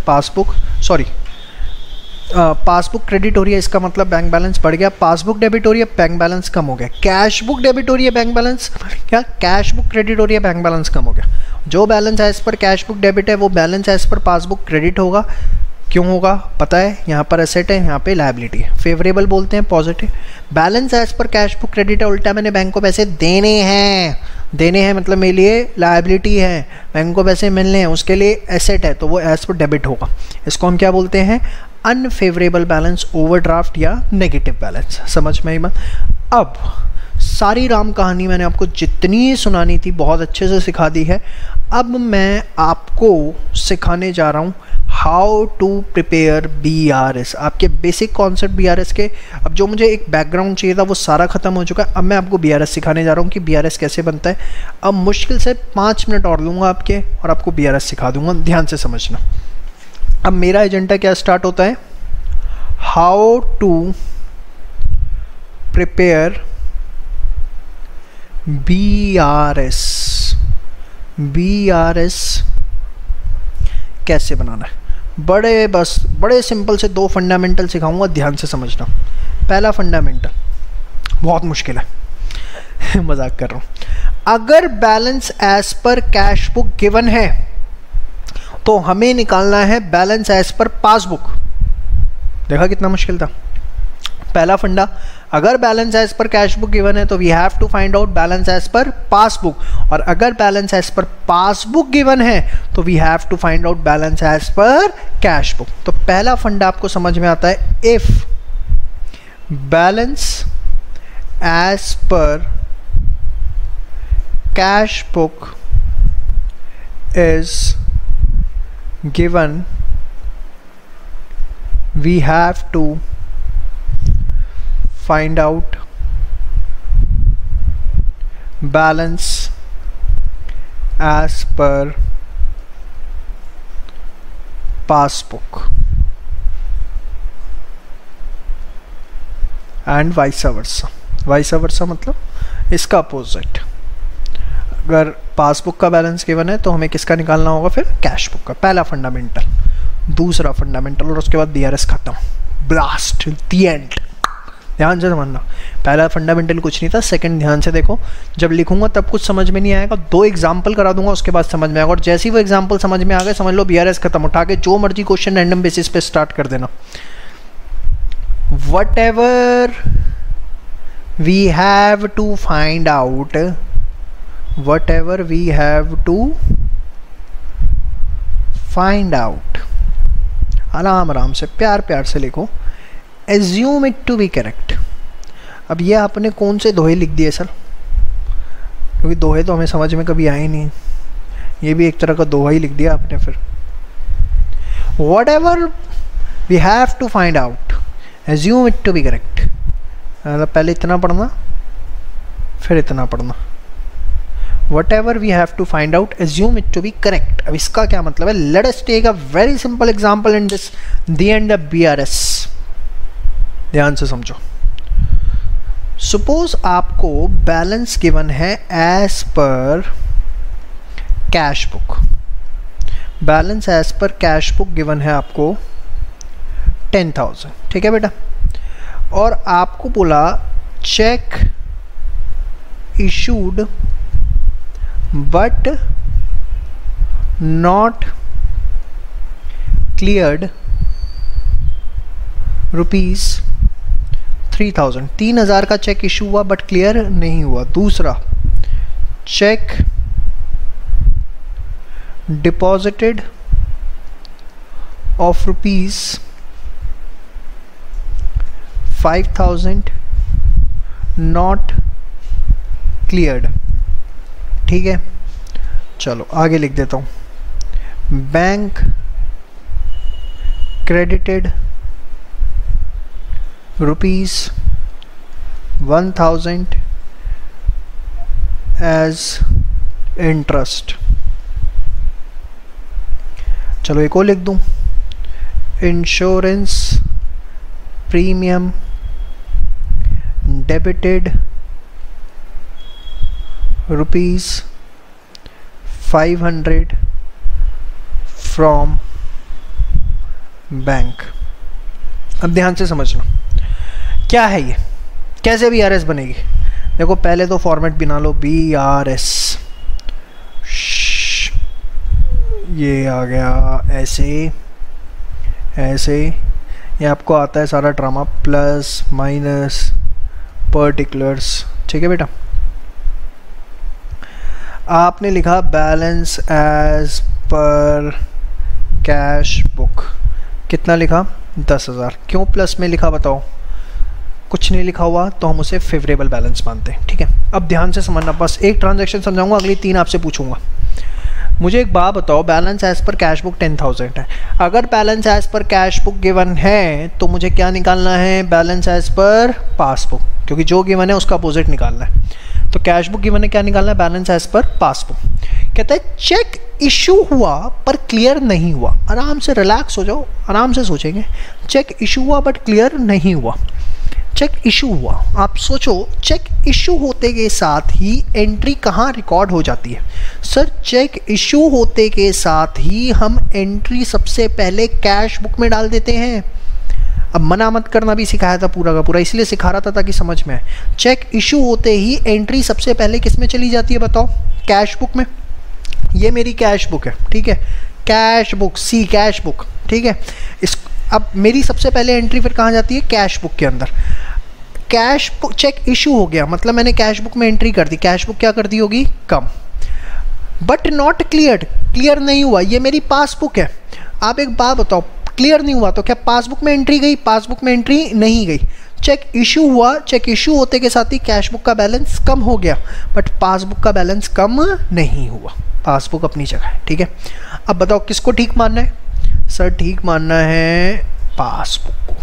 पासबुक क्रेडिट हो रही है, इसका मतलब बैंक बैलेंस बढ़ गया। पासबुक डेबिट हो रही है, बैंक बैलेंस कम हो गया। कैश बुक डेबिट हो रही है, बैंक बैलेंस क्या, कैश बुक क्रेडिट हो रही है, बैंक बैलेंस कम हो गया। जो balance as per cash book debit है वो balance as per passbook credit होगा। क्यों होगा पता है, यहाँ पर एसेट है, यहाँ पे लायबिलिटी है। फेवरेबल बोलते हैं positive. Balance as per cash book credit है, उल्टा मैंने बैंक को पैसे देने हैं मतलब मेरे लिए लायबिलिटी है, बैंक को पैसे मिलने हैं, उसके लिए एसेट है, तो वो एज पर डेबिट होगा। इसको हम क्या बोलते हैं, अनफेवरेबल बैलेंस, ओवरड्राफ्ट या नेगेटिव बैलेंस। समझ में आई बात। अब सारी राम कहानी मैंने आपको जितनी सुनानी थी बहुत अच्छे से सिखा दी है। अब मैं आपको सिखाने जा रहा हूँ हाउ टू प्रिपेयर BRS, आपके बेसिक कॉन्सेप्ट BRS के। अब जो मुझे एक बैकग्राउंड चाहिए था वो सारा ख़त्म हो चुका है। अब मैं आपको BRS सिखाने जा रहा हूँ कि BRS कैसे बनता है। अब मुश्किल से 5 मिनट और लूँगा आपके, और आपको BRS सिखा दूँगा, ध्यान से समझना। अब मेरा एजेंडा क्या स्टार्ट होता है, हाउ टू प्रिपेयर BRS कैसे बनाना है। बड़े सिंपल से 2 फंडामेंटल सिखाऊंगा, ध्यान से समझना। पहला फंडामेंटल बहुत मुश्किल है मजाक कर रहा हूं। अगर balance as per cash book given है तो हमें निकालना है बैलेंस एज पर पासबुक। देखा कितना मुश्किल था। पहला फंडा, अगर balance as per cash book given है तो we have to find out balance as per passbook, और अगर balance as per passbook given है तो we have to find out balance as per cash book. तो पहला फंडा आपको समझ में आता है, if balance as per cash book is given, we have to find out balance as per passbook and vice versa मतलब इसका अपोजिट। अगर पासबुक का बैलेंस गिवन है तो हमें किसका निकालना होगा, फिर कैश बुक का। पहला फंडामेंटल। दूसरा फंडामेंटल, और उसके बाद BRS खत्म, ब्लास्ट, द एंड। ध्यान से समझना, पहला फंडामेंटल कुछ नहीं था। सेकंड ध्यान से देखो, जब लिखूंगा तब कुछ समझ में नहीं आएगा, 2 एग्जाम्पल करा दूंगा, उसके बाद समझ में आएगा। और जैसे ही वो एग्जाम्पल समझ में आ गए समझ लो BRS खत्म। उठा के जो मर्जी क्वेश्चन रैंडम बेसिस पे स्टार्ट कर देना। whatever we have to find out, whatever we have to find out, आराम से प्यार से लिखो, assume it to be correct। अब ये आपने कौन से दोहे लिख दिए सर, क्योंकि दोहे तो हमें समझ में कभी आए नहीं, ये भी एक तरह का दोहा ही लिख दिया आपने। फिर whatever we have to find out, assume it to be correct, मतलब पहले इतना पढ़ना फिर इतना पढ़ना। whatever we have to find out, assume it to be correct। अब इसका क्या मतलब है, let us take a very simple example in this the end of BRS। ध्यान से समझो। सपोज आपको बैलेंस गिवन है as per cash book, balance as per cash book given है आपको 10,000, ठीक है बेटा। और आपको बोला cheque issued but not cleared ₹3,000। 3,000 का चेक इशू हुआ बट क्लियर नहीं हुआ। दूसरा, cheque deposited of ₹5,000 not cleared, ठीक है। चलो आगे लिख देता हूँ, बैंक क्रेडिटेड ₹1000 एज इंटरेस्ट। चलो एक और लिख दूं, insurance premium debited ₹500 from bank. अब ध्यान से समझना क्या है ये, कैसे BRS बनेगी। देखो पहले तो फॉर्मेट बना लो BRS, ये आ गया ऐसे ऐसे, ये आपको आता है सारा ड्रामा, प्लस माइनस पर्टिकुलर्स, ठीक है बेटा। आपने लिखा balance as per cash book, कितना लिखा 10,000। क्यों प्लस में लिखा बताओ, कुछ नहीं लिखा हुआ तो हम उसे फेवरेबल बैलेंस मानते हैं, ठीक है। अब ध्यान से समझना, बस एक ट्रांजैक्शन समझाऊंगा, अगली 3 आपसे पूछूंगा। मुझे एक बात बताओ, balance as per cash book 10,000 है। अगर balance as per cash book given है तो मुझे क्या निकालना है, बैलेंस एज पर पासबुक, क्योंकि जो गिवन है उसका अपोजिट निकालना है। तो कैश बुक गिवन है, क्या निकालना है, बैलेंस एज पर पासबुक। कहता है चेक इशू हुआ पर क्लियर नहीं हुआ। आराम से रिलैक्स हो जाओ, आराम से सोचेंगे। चेक इशू हुआ बट क्लियर नहीं हुआ। चेक इशू हुआ, आप सोचो चेक इशू होते के साथ ही एंट्री कहाँ रिकॉर्ड हो जाती है। सर चेक इशू होते के साथ ही हम एंट्री सबसे पहले कैश बुक में डाल देते हैं। अब मना मत करना भी सिखाया था पूरा का पूरा, इसलिए सिखा रहा था ताकि समझ में आए। चेक इशू होते ही एंट्री सबसे पहले किस में चली जाती है बताओ, कैश बुक में। ये मेरी कैश बुक है, ठीक है, कैश बुक सी कैश बुक, ठीक है। इस अब मेरी सबसे पहले एंट्री फिर कहाँ जाती है, कैश बुक के अंदर। कैश बुक चेक इशू हो गया मतलब मैंने कैश बुक में एंट्री कर दी, कैश बुक क्या कर दी होगी, कम। बट नॉट क्लियर्ड, क्लियर नहीं हुआ, ये मेरी पासबुक है। आप एक बात बताओ, क्लियर नहीं हुआ तो क्या पासबुक में एंट्री गई, पासबुक में एंट्री नहीं गई। चेक इशू हुआ, चेक इशू होते के साथ ही कैश बुक का बैलेंस कम हो गया, बट पासबुक का बैलेंस कम नहीं हुआ, पासबुक अपनी जगह है, ठीक है। अब बताओ किसको ठीक मानना है, सर ठीक मानना है पासबुक को।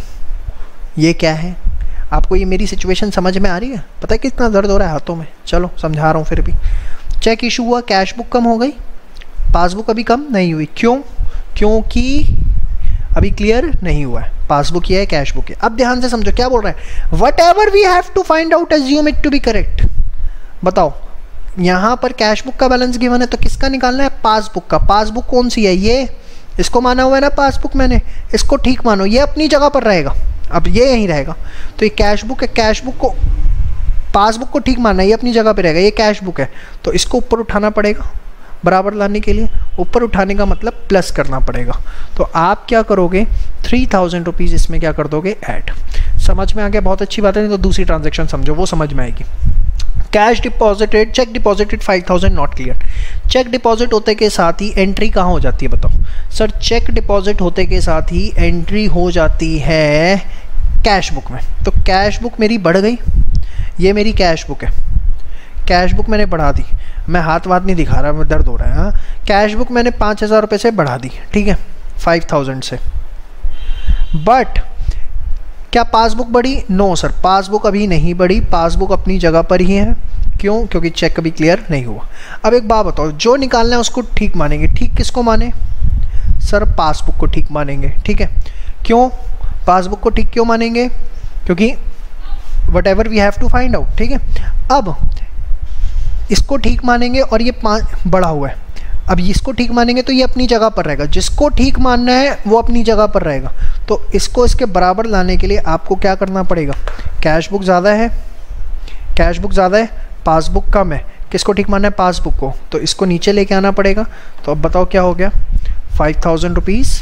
ये क्या है, आपको ये मेरी सिचुएशन समझ में आ रही है, पता है कितना दर्द हो रहा है हाथों में। चलो समझा रहा हूँ फिर भी। चेक इशू हुआ, कैश बुक कम हो गई, पासबुक अभी कम नहीं हुई। क्यों, क्योंकि अभी क्लियर नहीं हुआ है, पासबुक ये है कैश बुक है। अब ध्यान से समझो क्या बोल रहा है, whatever we have to find out assume it to be correct. बताओ यहाँ पर कैश बुक का बैलेंस गिवन है तो किसका निकालना है, पासबुक का। पासबुक कौन सी है, ये, इसको माना हुआ है ना पासबुक मैंने, इसको ठीक मानो, ये अपनी जगह पर रहेगा, अब ये यहीं रहेगा। तो ये कैश बुक है, कैश बुक को पासबुक को ठीक मानना है, ये अपनी जगह पे रहेगा, ये कैश बुक है तो इसको ऊपर उठाना पड़ेगा बराबर लाने के लिए। ऊपर उठाने का मतलब प्लस करना पड़ेगा। तो आप क्या करोगे, 3000 रुपीज़ इसमें क्या कर दोगे, ऐड। समझ में आ गया, बहुत अच्छी बात है। नहीं तो दूसरी ट्रांजेक्शन समझो, वो समझ में आएगी। Cash deposited, cheque deposited 5000 not clear. Cheque deposit होते के साथ ही एंट्री कहाँ हो जाती है बताओ, सर चेक डिपॉजिट होते के साथ ही एंट्री हो जाती है कैश बुक में। तो कैश बुक मेरी बढ़ गई, ये मेरी कैश बुक है, कैश बुक मैंने बढ़ा दी, मैं हाथ वाथ नहीं दिखा रहा, मैं दर्द हो रहा है। हाँ, कैश बुक मैंने 5000 रुपये से बढ़ा दी, ठीक है, 5000 से। बट क्या पासबुक बढ़ी, नो सर पासबुक अभी नहीं बढ़ी, पासबुक अपनी जगह पर ही है। क्यों, क्योंकि चेक अभी क्लियर नहीं हुआ। अब एक बात बताओ, जो निकालना है उसको ठीक मानेंगे, ठीक किसको माने, सर पासबुक को ठीक मानेंगे, ठीक है। क्यों पासबुक को ठीक क्यों मानेंगे, क्योंकि whatever we have to find out, ठीक है। अब इसको ठीक मानेंगे और ये 5 बढ़ा हुआ है, अब इसको ठीक मानेंगे तो ये अपनी जगह पर रहेगा, जिसको ठीक मानना है वो अपनी जगह पर रहेगा। तो इसको इसके बराबर लाने के लिए आपको क्या करना पड़ेगा, कैश बुक ज़्यादा है, कैश बुक ज़्यादा है, पासबुक कम है, किसको ठीक मानना है, पासबुक को, तो इसको नीचे लेके आना पड़ेगा। तो अब बताओ क्या हो गया, 5000 रुपीज़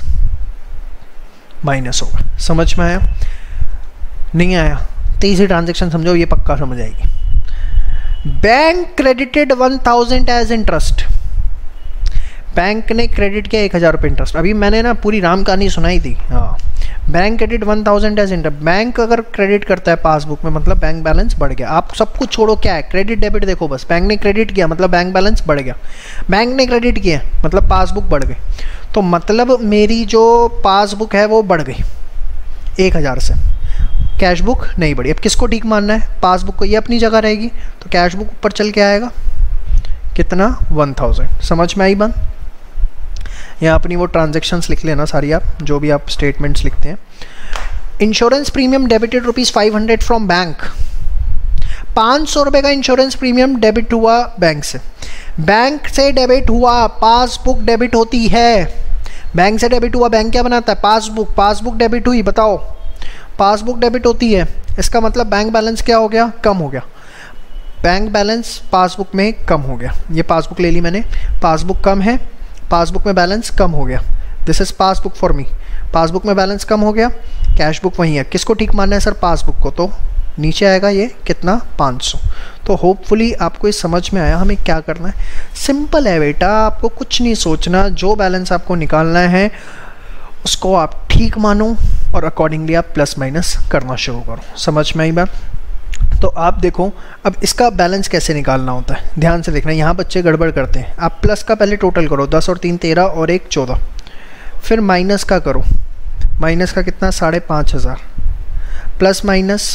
माइनस होगा। समझ में आया, नहीं आया, तीसरी ट्रांजेक्शन समझो, ये पक्का समझ आएगी। Bank credited 1000 as interest, bank ने क्रेडिट किया 1000 रुपये इंटरेस्ट। अभी मैंने ना पूरी राम कहानी सुनाई थी। हाँ, bank credit 1000 as interest. Bank अगर क्रेडिट करता है पासबुक में मतलब बैंक बैलेंस बढ़ गया। आप सब कुछ छोड़ो, क्या है क्रेडिट डेबिट देखो बस, बैंक ने क्रेडिट किया मतलब बैंक बैलेंस बढ़ गया, बैंक ने क्रेडिट किया मतलब पासबुक बढ़ गई। तो मतलब मेरी जो पासबुक है वो बढ़ गई 1000 से। कैश बुक नहीं बढ़ी। अब किसको ठीक मानना है? पासबुक को। ये अपनी जगह रहेगी तो कैश बुक ऊपर चल के आएगा कितना? 1000। समझ में आई बात? यहाँ अपनी वो ट्रांजेक्शन्स लिख लेना सारी, आप जो भी आप स्टेटमेंट्स लिखते हैं। Insurance premium debited ₹500 from bank. 500 रुपये का इंश्योरेंस प्रीमियम डेबिट हुआ बैंक से। बैंक से डेबिट हुआ, पासबुक डेबिट होती है। बैंक से डेबिट हुआ, बैंक क्या बनाता है? पासबुक। पासबुक डेबिट हुई, बताओ, पासबुक डेबिट होती है। इसका मतलब बैंक बैलेंस क्या हो गया? कम हो गया। बैंक बैलेंस पासबुक में कम हो गया। ये पासबुक ले ली मैंने, पासबुक कम है, पासबुक में बैलेंस कम हो गया। This is passbook for me. Passbook में बैलेंस कम हो गया, कैश बुक वही है। किसको ठीक मानना है सर? पासबुक को। तो नीचे आएगा ये कितना? 500। तो होपफुली आपको ये समझ में आया हमें क्या करना है। सिंपल है बेटा, आपको कुछ नहीं सोचना। जो बैलेंस आपको निकालना है उसको आप ठीक मानो और अकॉर्डिंगली आप प्लस माइनस करना शुरू करो। समझ में आई बात? तो आप देखो अब इसका बैलेंस कैसे निकालना होता है, ध्यान से देखना। यहाँ बच्चे गड़बड़ करते हैं। आप प्लस का पहले टोटल करो, 10 और 3 13 और 1 14। फिर माइनस का करो, माइनस का कितना? 5,500। प्लस माइनस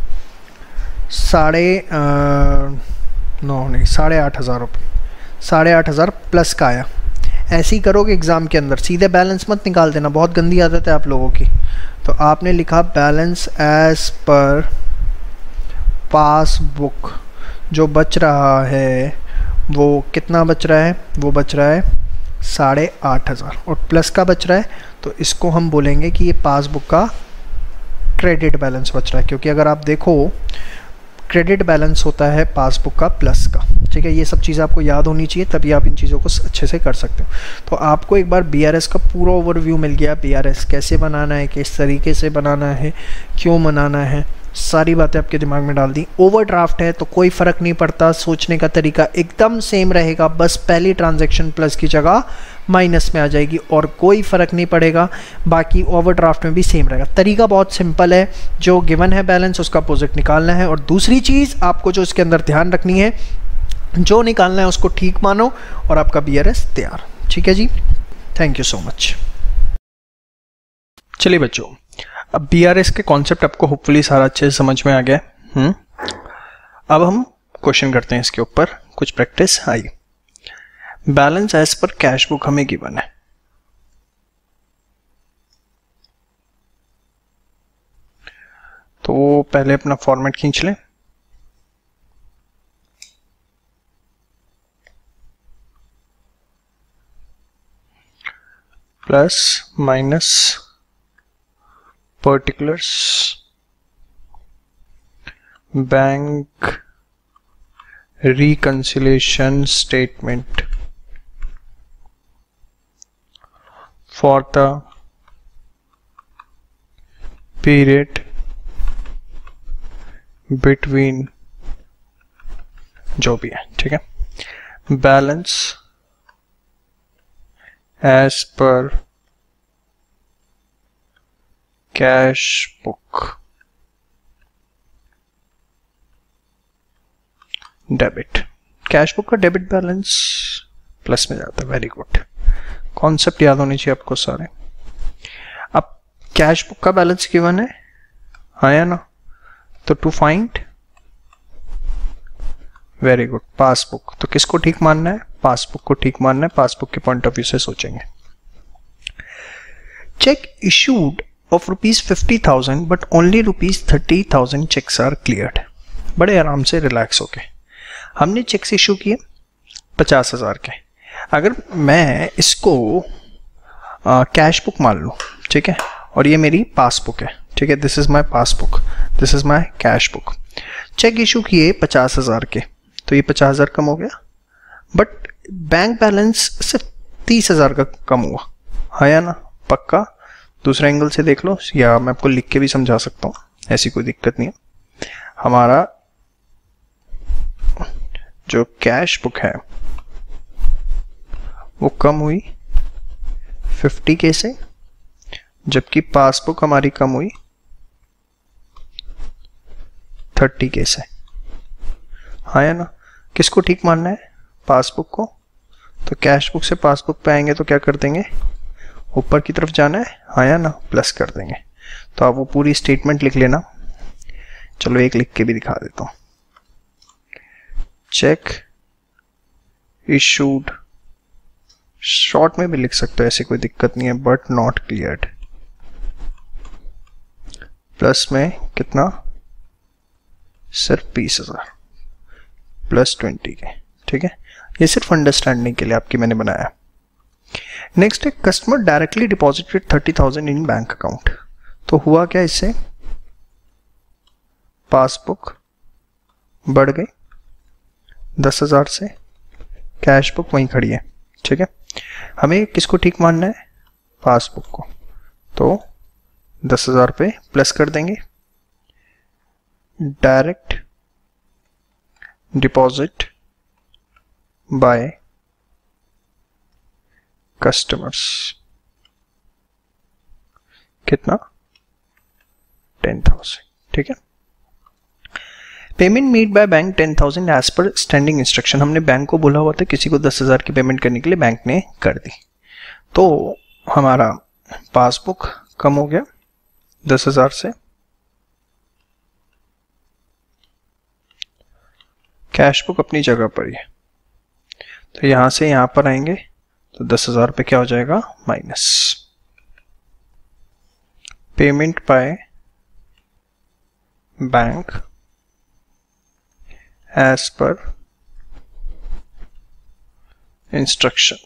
8,500 रुपये। 8,500 प्लस का आया। ऐसे ही करोगे एग्ज़ाम के अंदर, सीधे बैलेंस मत निकाल देना, बहुत गंदी आदत है आप लोगों की। तो आपने लिखा बैलेंस एज पर पासबुक। जो बच रहा है वो कितना बच रहा है? वो बच रहा है 8,500 और प्लस का बच रहा है, तो इसको हम बोलेंगे कि ये पासबुक का क्रेडिट बैलेंस बच रहा है। क्योंकि अगर आप देखो क्रेडिट बैलेंस होता है पासबुक का प्लस का। ठीक है, ये सब चीज़ें आपको याद होनी चाहिए, तभी आप इन चीज़ों को अच्छे से कर सकते हो। तो आपको एक बार बीआरएस का पूरा ओवरव्यू मिल गया। बीआरएस कैसे बनाना है, किस तरीके से बनाना है, क्यों बनाना है, सारी बातें आपके दिमाग में डाल दी। ओवरड्राफ्ट है तो कोई फ़र्क नहीं पड़ता, सोचने का तरीका एकदम सेम रहेगा, बस पहली ट्रांजैक्शन प्लस की जगह माइनस में आ जाएगी और कोई फ़र्क नहीं पड़ेगा। बाकी ओवरड्राफ्ट में भी सेम रहेगा। तरीका बहुत सिंपल है, जो गिवन है बैलेंस उसका अपोजिट निकालना है। और दूसरी चीज़ आपको जो इसके अंदर ध्यान रखनी है, जो निकालना है उसको ठीक मानो और आपका बीआरएस तैयार। ठीक है जी, थैंक यू सो मच। चलिए बच्चों, अब बीआरएस के कॉन्सेप्ट आपको होपफुली सारा अच्छे से समझ में आ गया। अब हम क्वेश्चन करते हैं इसके ऊपर, कुछ प्रैक्टिस। आइए, balance as per cash book हमें गिवन है। तो पहले अपना फॉर्मेट खींच लें। Plus minus particulars bank reconciliation statement for the period between, जो भी है, ठीक है। Balance as per cash book debit. Cash book का डेबिट बैलेंस प्लस में जाता है। वेरी गुड, कॉन्सेप्ट याद होनी चाहिए आपको सारे। अब कैश बुक का बैलेंस गिवन है, आया ना? तो to find, very good, passbook. तो किसको ठीक मानना है? पासबुक को ठीक मानना है। पासबुक के पॉइंट ऑफ व्यू से सोचेंगे। Cheque issued of ₹50,000 but only ₹30,000 cheques are cleared. बड़े आराम से रिलैक्स होके हमने चेक्स इशू किए 50,000 के। अगर मैं इसको कैश बुक मान लूँ, ठीक है, और ये मेरी पासबुक है, ठीक है, this is my passbook, this is my cash book. Cheque issue किए 50,000 के, तो ये 50,000 कम हो गया, बट बैंक बैलेंस सिर्फ 30,000 का कम हुआ, है या ना? पक्का? दूसरे एंगल से देख लो, या मैं आपको लिख के भी समझा सकता हूँ, ऐसी कोई दिक्कत नहीं है। हमारा जो कैश बुक है वो कम हुई 50K से, जबकि पासबुक हमारी कम हुई 30K से, हाँ या ना? किसको ठीक मानना है? पासबुक को। तो कैश बुक से पासबुक पे आएंगे तो क्या कर देंगे? ऊपर की तरफ जाना है, हाँ या ना? प्लस कर देंगे। तो आप वो पूरी स्टेटमेंट लिख लेना, चलो एक लिख के भी दिखा देता हूं, चेक इशूड, शॉर्ट में भी लिख सकते हो, ऐसी कोई दिक्कत नहीं है, बट नॉट क्लियर्ड, प्लस में कितना, सिर्फ 20,000 प्लस 20 के, ठीक है। ये सिर्फ अंडरस्टैंडिंग के लिए आपकी मैंने बनाया। नेक्स्ट है customer directly deposited 30,000 in bank account. तो हुआ क्या, इससे पासबुक बढ़ गई 10,000 से, कैश बुक वहीं खड़ी है, ठीक है। हमें किसको ठीक मानना है, पासबुक को, तो 10,000 पे प्लस कर देंगे, डायरेक्ट डिपॉजिट बाय कस्टमर्स, कितना, 10,000, ठीक है। Payment made by bank 10,000 as per standing instruction, हमने बैंक को बोला हुआ था किसी को 10,000 की पेमेंट करने के लिए, बैंक ने कर दी, तो हमारा पासबुक कम हो गया 10,000 से, कैश बुक अपनी जगह पर ही है, तो यहां से यहां पर आएंगे तो 10,000 पे क्या हो जाएगा, minus, payment by bank as per instruction.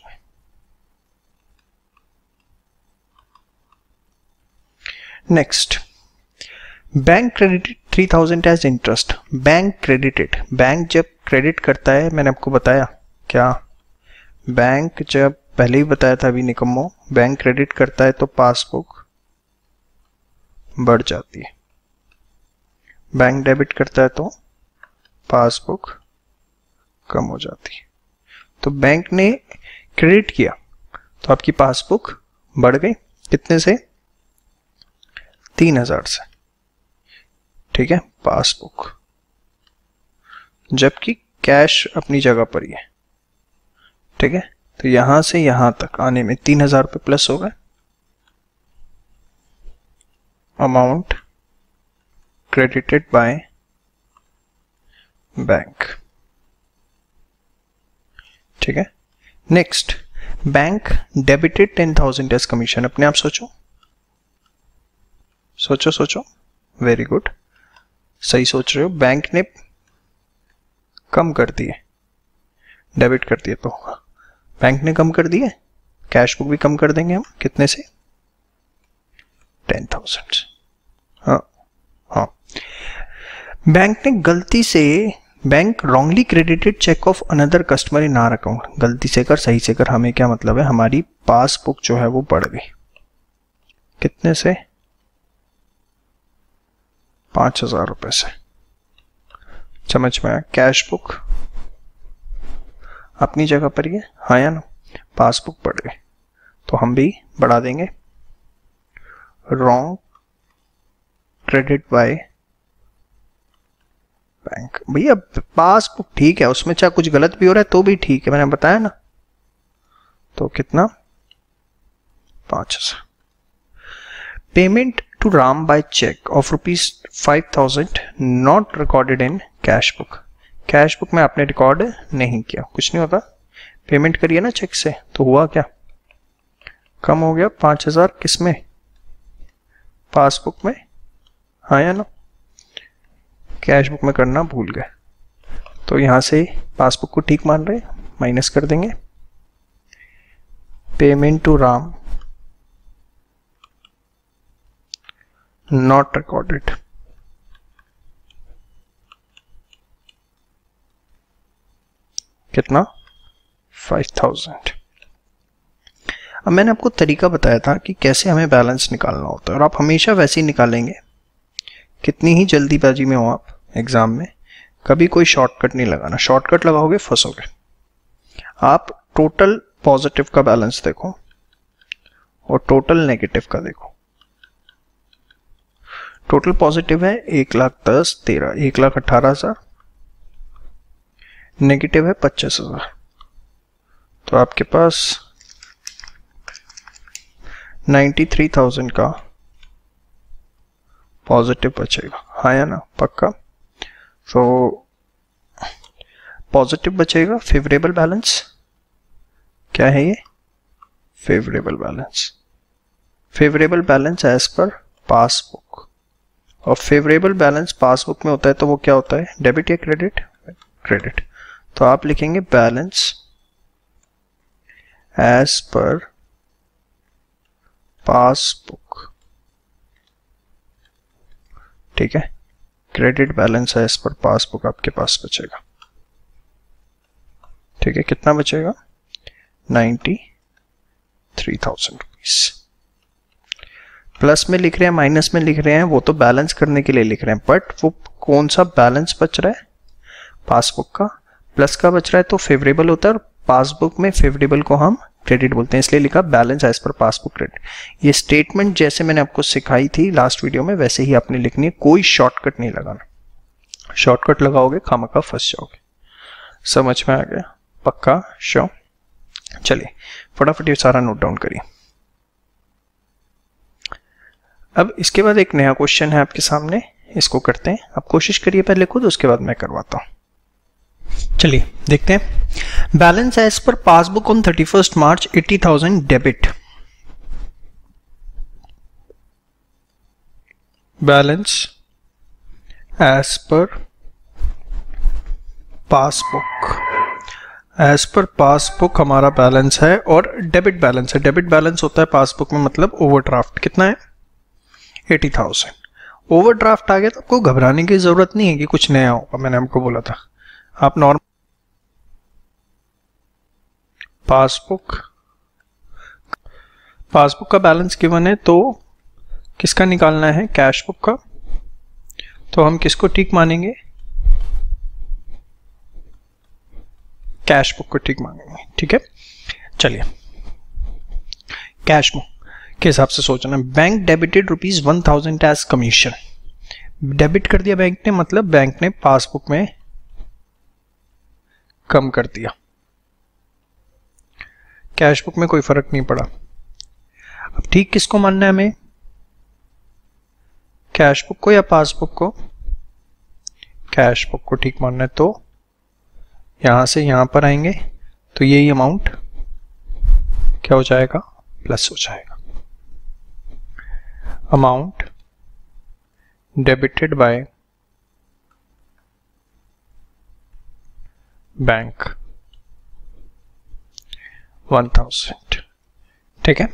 Next, bank credited 3,000 as interest, bank credited, bank जब क्रेडिट करता है, मैंने आपको बताया क्या, बैंक जब पहले ही बताया था अभी निकम्मो, बैंक क्रेडिट करता है तो पासबुक बढ़ जाती है, बैंक डेबिट करता है तो पासबुक कम हो जाती है। तो बैंक ने क्रेडिट किया तो आपकी पासबुक बढ़ गई, कितने से, 3,000 से, ठीक है, पासबुक, जबकि कैश अपनी जगह पर ही है, ठीक है। तो यहां से यहां तक आने में 3,000 पे प्लस हो गए, अमाउंट क्रेडिटेड बाय बैंक, ठीक है। Next, bank debited 10,000 as commission, अपने आप सोचो सोचो सोचो, वेरी गुड, सही सोच रहे हो, बैंक ने कम कर दिए, डेबिट कर दिए, तो बैंक ने कम कर दिए, कैश बुक भी कम कर देंगे हम, कितने से, 10,000। हाँ हाँ, बैंक ने गलती से, bank wrongly credited cheque of another customer in our account, गलती से कर सही से कर, हमें क्या मतलब है, हमारी पासबुक जो है वो बढ़ गई, कितने से, 5,000 रुपए से, समझ में आया। कैश बुक अपनी जगह पर ही है, हाँ या ना, पासबुक बढ़ गई तो हम भी बढ़ा देंगे, रॉन्ग क्रेडिट बाय बैंक, भैया पासबुक ठीक है, उसमें चाहे कुछ गलत भी हो रहा है तो भी ठीक है, मैंने बताया ना, तो कितना, 5,000। Payment to Ram by cheque of ₹5,000 not recorded in cash book, cash book में आपने रिकॉर्ड नहीं किया, कुछ नहीं होता, पेमेंट करिए ना चेक से, तो हुआ क्या, कम हो गया 5,000, किसमें, पासबुक में, हाँ या ना, कैश बुक में करना भूल गए, तो यहां से पासबुक को ठीक मान रहे, माइनस कर देंगे, payment to Ram not recorded, कितना, 5,000। अब मैंने आपको तरीका बताया था कि कैसे हमें बैलेंस निकालना होता है, और आप हमेशा वैसे ही निकालेंगे, कितनी ही जल्दीबाजी में हो आप एग्जाम में, कभी कोई शॉर्टकट नहीं लगाना, शॉर्टकट लगाओगे फंसोगे। आप टोटल पॉजिटिव का बैलेंस देखो और टोटल नेगेटिव का देखो, टोटल पॉजिटिव है 1,10,13, 1,18,000, नेगेटिव है 25,000, तो आपके पास 93,000 का पॉजिटिव बचेगा, हाँ या ना, पक्का। तो पॉजिटिव बचेगा फेवरेबल बैलेंस। क्या है ये? Favourable balance. Favourable balance as per passbook, और फेवरेबल बैलेंस पासबुक में होता है तो वो क्या होता है, डेबिट या क्रेडिट? क्रेडिट। तो आप लिखेंगे बैलेंस एज पर पासबुक, ठीक है। Credit balance as per passbook आपके पास बचेगा, ठीक है। कितना बचेगा? 93,000 रुपीज। प्लस में लिख रहे हैं माइनस में लिख रहे हैं, वो तो बैलेंस करने के लिए लिख रहे हैं, बट वो कौन सा बैलेंस बच रहा है? पासबुक का। प्लस का बच रहा है तो फेवरेबल होता है, और पासबुक में फेवरेबल को हम क्रेडिट बोलते हैं, इसलिए लिखा balance as per passbook credit. ये स्टेटमेंट जैसे मैंने आपको सिखाई थी लास्ट वीडियो में वैसे ही आपने लिखनी है, कोई शॉर्टकट नहीं लगाना। शॉर्टकट लगाओगे खामखा फंस जाओगे। समझ में आ गया? पक्का? श्योर? चलिए फटाफट ये सारा नोट डाउन करिए। अब इसके बाद एक नया क्वेश्चन है आपके सामने, इसको करते हैं। आप कोशिश करिए पहले खुद, उसके बाद मैं करवाता हूं। चलिए देखते हैं। Balance as per passbook on 31 March 80,000 debit. Balance as per passbook, as per passbook हमारा बैलेंस है और डेबिट बैलेंस है। डेबिट बैलेंस होता है पासबुक में, मतलब ओवरड्राफ्ट। कितना है? 80,000। ओवरड्राफ्ट आ गया तो आपको घबराने की जरूरत नहीं है कि कुछ नया होगा, मैंने आपको बोला था। आप नॉर्मल पासबुक का बैलेंस गिवन है तो किसका निकालना है? कैश बुक का। तो हम किसको ठीक मानेंगे? कैश बुक को ठीक मानेंगे, ठीक है। चलिए कैश बुक के हिसाब से सोचना। Bank debited ₹1,000 as commission. Debit कर दिया बैंक ने, मतलब बैंक ने पासबुक में कम कर दिया। कैश बुक में कोई फर्क नहीं पड़ा। अब ठीक किसको मानना है हमें? कैश बुक को या पासबुक को? कैश बुक को ठीक मानना है। तो यहां से यहां पर आएंगे तो यही अमाउंट क्या हो जाएगा? प्लस हो जाएगा। अमाउंट डेबिटेड बाय बैंक 1,000, ठीक है।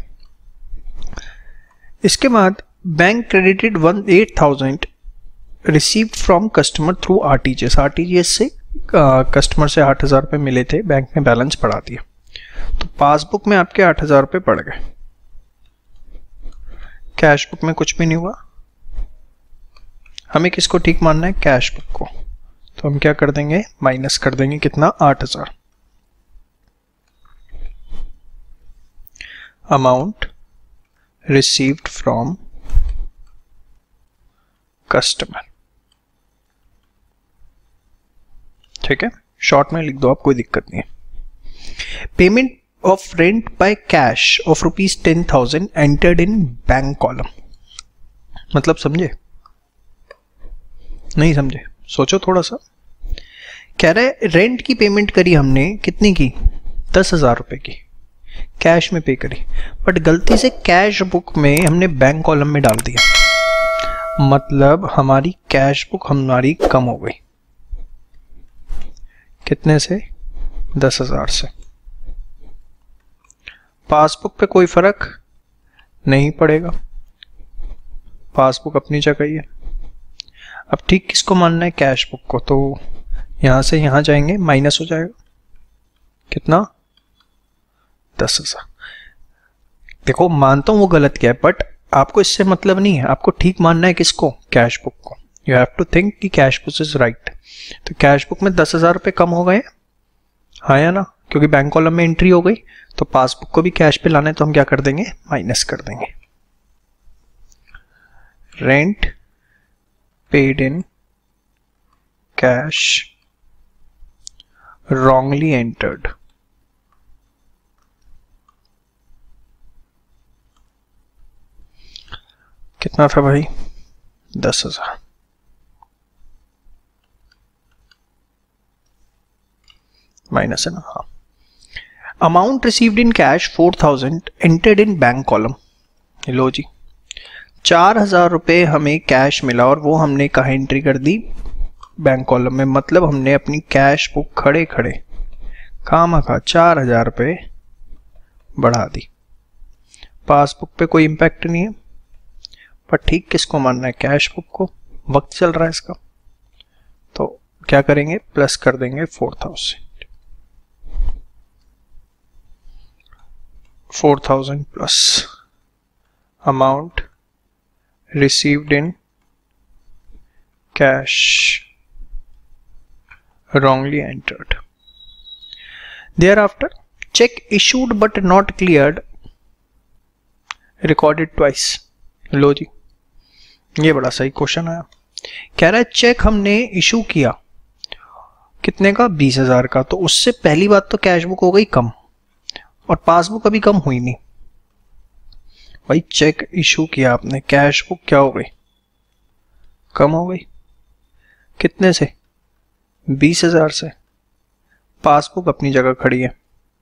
इसके बाद bank credited 8,000 received from customer through RTGS. RTGS से कस्टमर से 8,000 रुपये मिले थे, बैंक ने बैलेंस बढ़ा दिया, तो पासबुक में आपके 8,000 रुपये बढ़ गए। कैश बुक में कुछ भी नहीं हुआ। हमें किसको ठीक मानना है? कैश बुक को। तो हम क्या कर देंगे? माइनस कर देंगे। कितना? 8,000। अमाउंट रिसीव्ड फ्रॉम कस्टमर, ठीक है। शॉर्ट में लिख दो आप, कोई दिक्कत नहीं है। Payment of rent by cash of ₹10,000 entered in bank column. मतलब समझे? नहीं समझे? सोचो थोड़ा सा। कह रहे रेंट की पेमेंट करी हमने, कितनी की? 10,000 रुपए की, कैश में पे करी, बट गलती से कैश बुक में हमने बैंक कॉलम में डाल दिया, मतलब हमारी कैश बुक हमारी कम हो गई। कितने से? 10,000 से। पासबुक पे कोई फर्क नहीं पड़ेगा, पासबुक अपनी जगह ही है। अब ठीक किसको मानना है? कैश बुक को। तो यहां से यहां जाएंगे, माइनस हो जाएगा। कितना? 10,000। देखो मानता हूं वो गलत किया है, बट आपको इससे मतलब नहीं है, आपको ठीक मानना है किसको? कैश बुक को। यू हैव टू थिंक कि कैश बुक इज राइट। तो कैश बुक में 10,000 रुपये कम हो गए, हाँ या ना, क्योंकि बैंक कॉलम में एंट्री हो गई। तो पासबुक को भी कैश पे लाना है तो हम क्या कर देंगे? माइनस कर देंगे। Rent paid in cash wrongly entered। कितना था भाई? 10,000। माइनस है ना, हाँ। Amount received in cash 4000 entered in bank column. लो जी, 4000 रुपये हमें कैश मिला और वो हमने कहाँ एंट्री कर दी, बैंक कॉलम में। मतलब हमने अपनी कैश बुक खड़े खड़े खामखा 4000 रुपये बढ़ा दी। पासबुक पे कोई इम्पैक्ट नहीं है, पर ठीक किसको मानना है, कैश बुक को। वक्त चल रहा है इसका, तो क्या करेंगे, प्लस कर देंगे 4000 plus amount received in cash wrongly entered. Thereafter, check issued but not cleared recorded twice. लो जी, ये बड़ा सही क्वेश्चन आया। कह रहा है चेक हमने इशू किया कितने का, 20,000 का, तो उससे पहली बात तो कैश बुक हो गई कम और पासबुक अभी कम हुई नहीं। भाई चेक इशू किया आपने, कैश बुक क्या हो गई, कम हो गई। कितने से, 20,000 से। पासबुक अपनी जगह खड़ी है,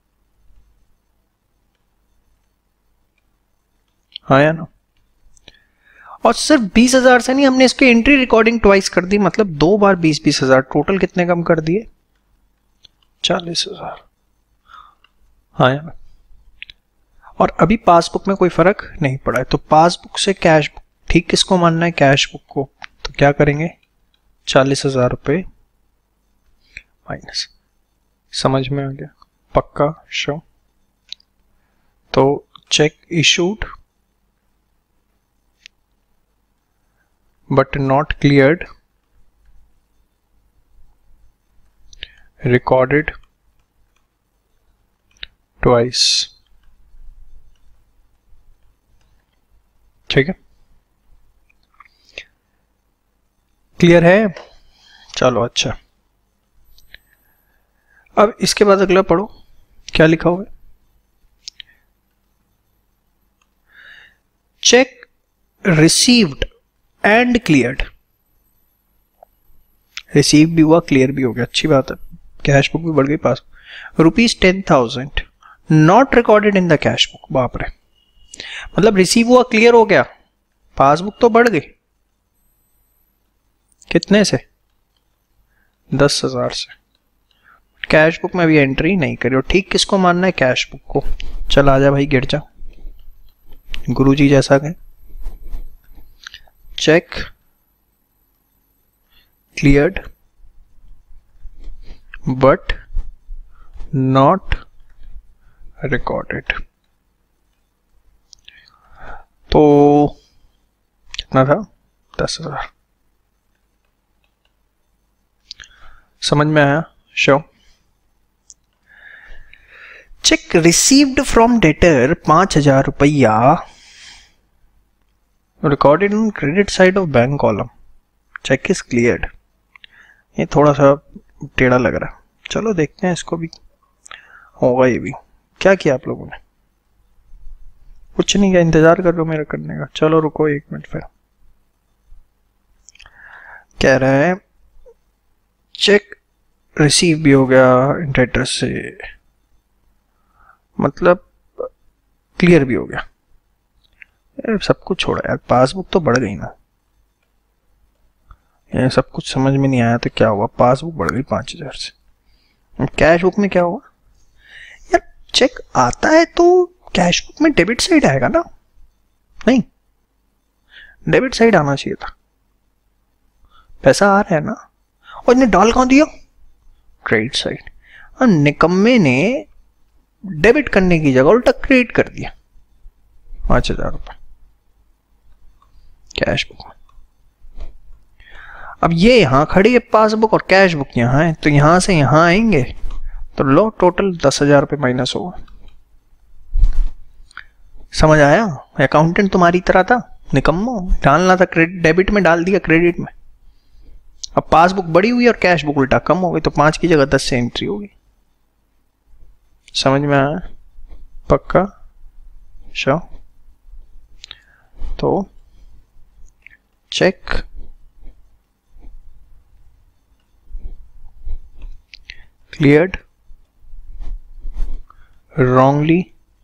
हाँ या ना। और सिर्फ 20,000 से नहीं, हमने इसकी एंट्री रिकॉर्डिंग ट्वाइस कर दी, मतलब 2 बार 20,000, टोटल कितने कम कर दिए, 40,000, हाँ या ना। और अभी पासबुक में कोई फर्क नहीं पड़ा है, तो पासबुक से कैश बुक, ठीक किसको मानना है, कैश बुक को। तो क्या करेंगे, 40,000 रुपये माइनस। समझ में आ गया, पक्का शो। तो cheque issued but not cleared recorded twice. ठीक है, क्लियर है, चलो अच्छा। अब इसके बाद अगला पढ़ो, क्या लिखा हुआ है, cheque received and cleared. Receive भी हुआ, क्लियर भी हो गया, अच्छी बात है, कैश बुक भी बढ़ गई पास। ₹10,000 not recorded in the cash book. बाप रे, मतलब रिसीव हुआ, क्लियर हो गया, पासबुक तो बढ़ गई। कितने से, 10,000 से। कैश बुक में अभी एंट्री नहीं करी, और ठीक किसको मानना है, कैश बुक को। चल आजा भाई, गिर जा, गुरुजी जैसा गए। Cheque cleared but not recorded. तो कितना था, 10,000। समझ में आया, शो। चेक रिसीव्ड फ्रॉम डेटर 5,000 रुपया recorded on credit side of bank column. Cheque is cleared. ये थोड़ा सा टेढ़ा लग रहा है, चलो देखते हैं, इसको भी होगा ये भी। क्या किया आप लोगों ने, कुछ नहीं किया, इंतजार कर लो मेरा करने का। चलो रुको 1 मिनट, फिर कह रहा है चेक रिसीव भी हो गया डेटर से, मतलब क्लियर भी हो गया। सब कुछ छोड़ा यार, पासबुक तो बढ़ गई ना, ये सब कुछ समझ में नहीं आया तो क्या हुआ, पासबुक बढ़ गई 5,000 से। कैश बुक में क्या हुआ यार, चेक आता है तो कैश बुक में डेबिट साइड आएगा ना, नहीं डेबिट साइड आना चाहिए था, पैसा आ रहा है ना, और इन्हें डाल कहां दिया, क्रेडिट साइड। और निकम्मे ने डेबिट करने की जगह उल्टा क्रेडिट कर दिया 5,000 रुपये कैश बुक में। अब ये यहां खड़ी है पासबुक और कैश बुक यहां है, तो यहां से यहां आएंगे तो लो टोटल 10,000 रुपये माइनस होगा। समझ आया, अकाउंटेंट तुम्हारी तरह था, निकम्मो, डालना था क्रेडिट, डेबिट में डाल दिया क्रेडिट में। अब पासबुक बड़ी हुई और कैश बुक उल्टा कम हो गई, तो 5 की जगह 10 से एंट्री होगी। समझ में आया, पक्का शो। तो चेक क्लियर्ड wrongly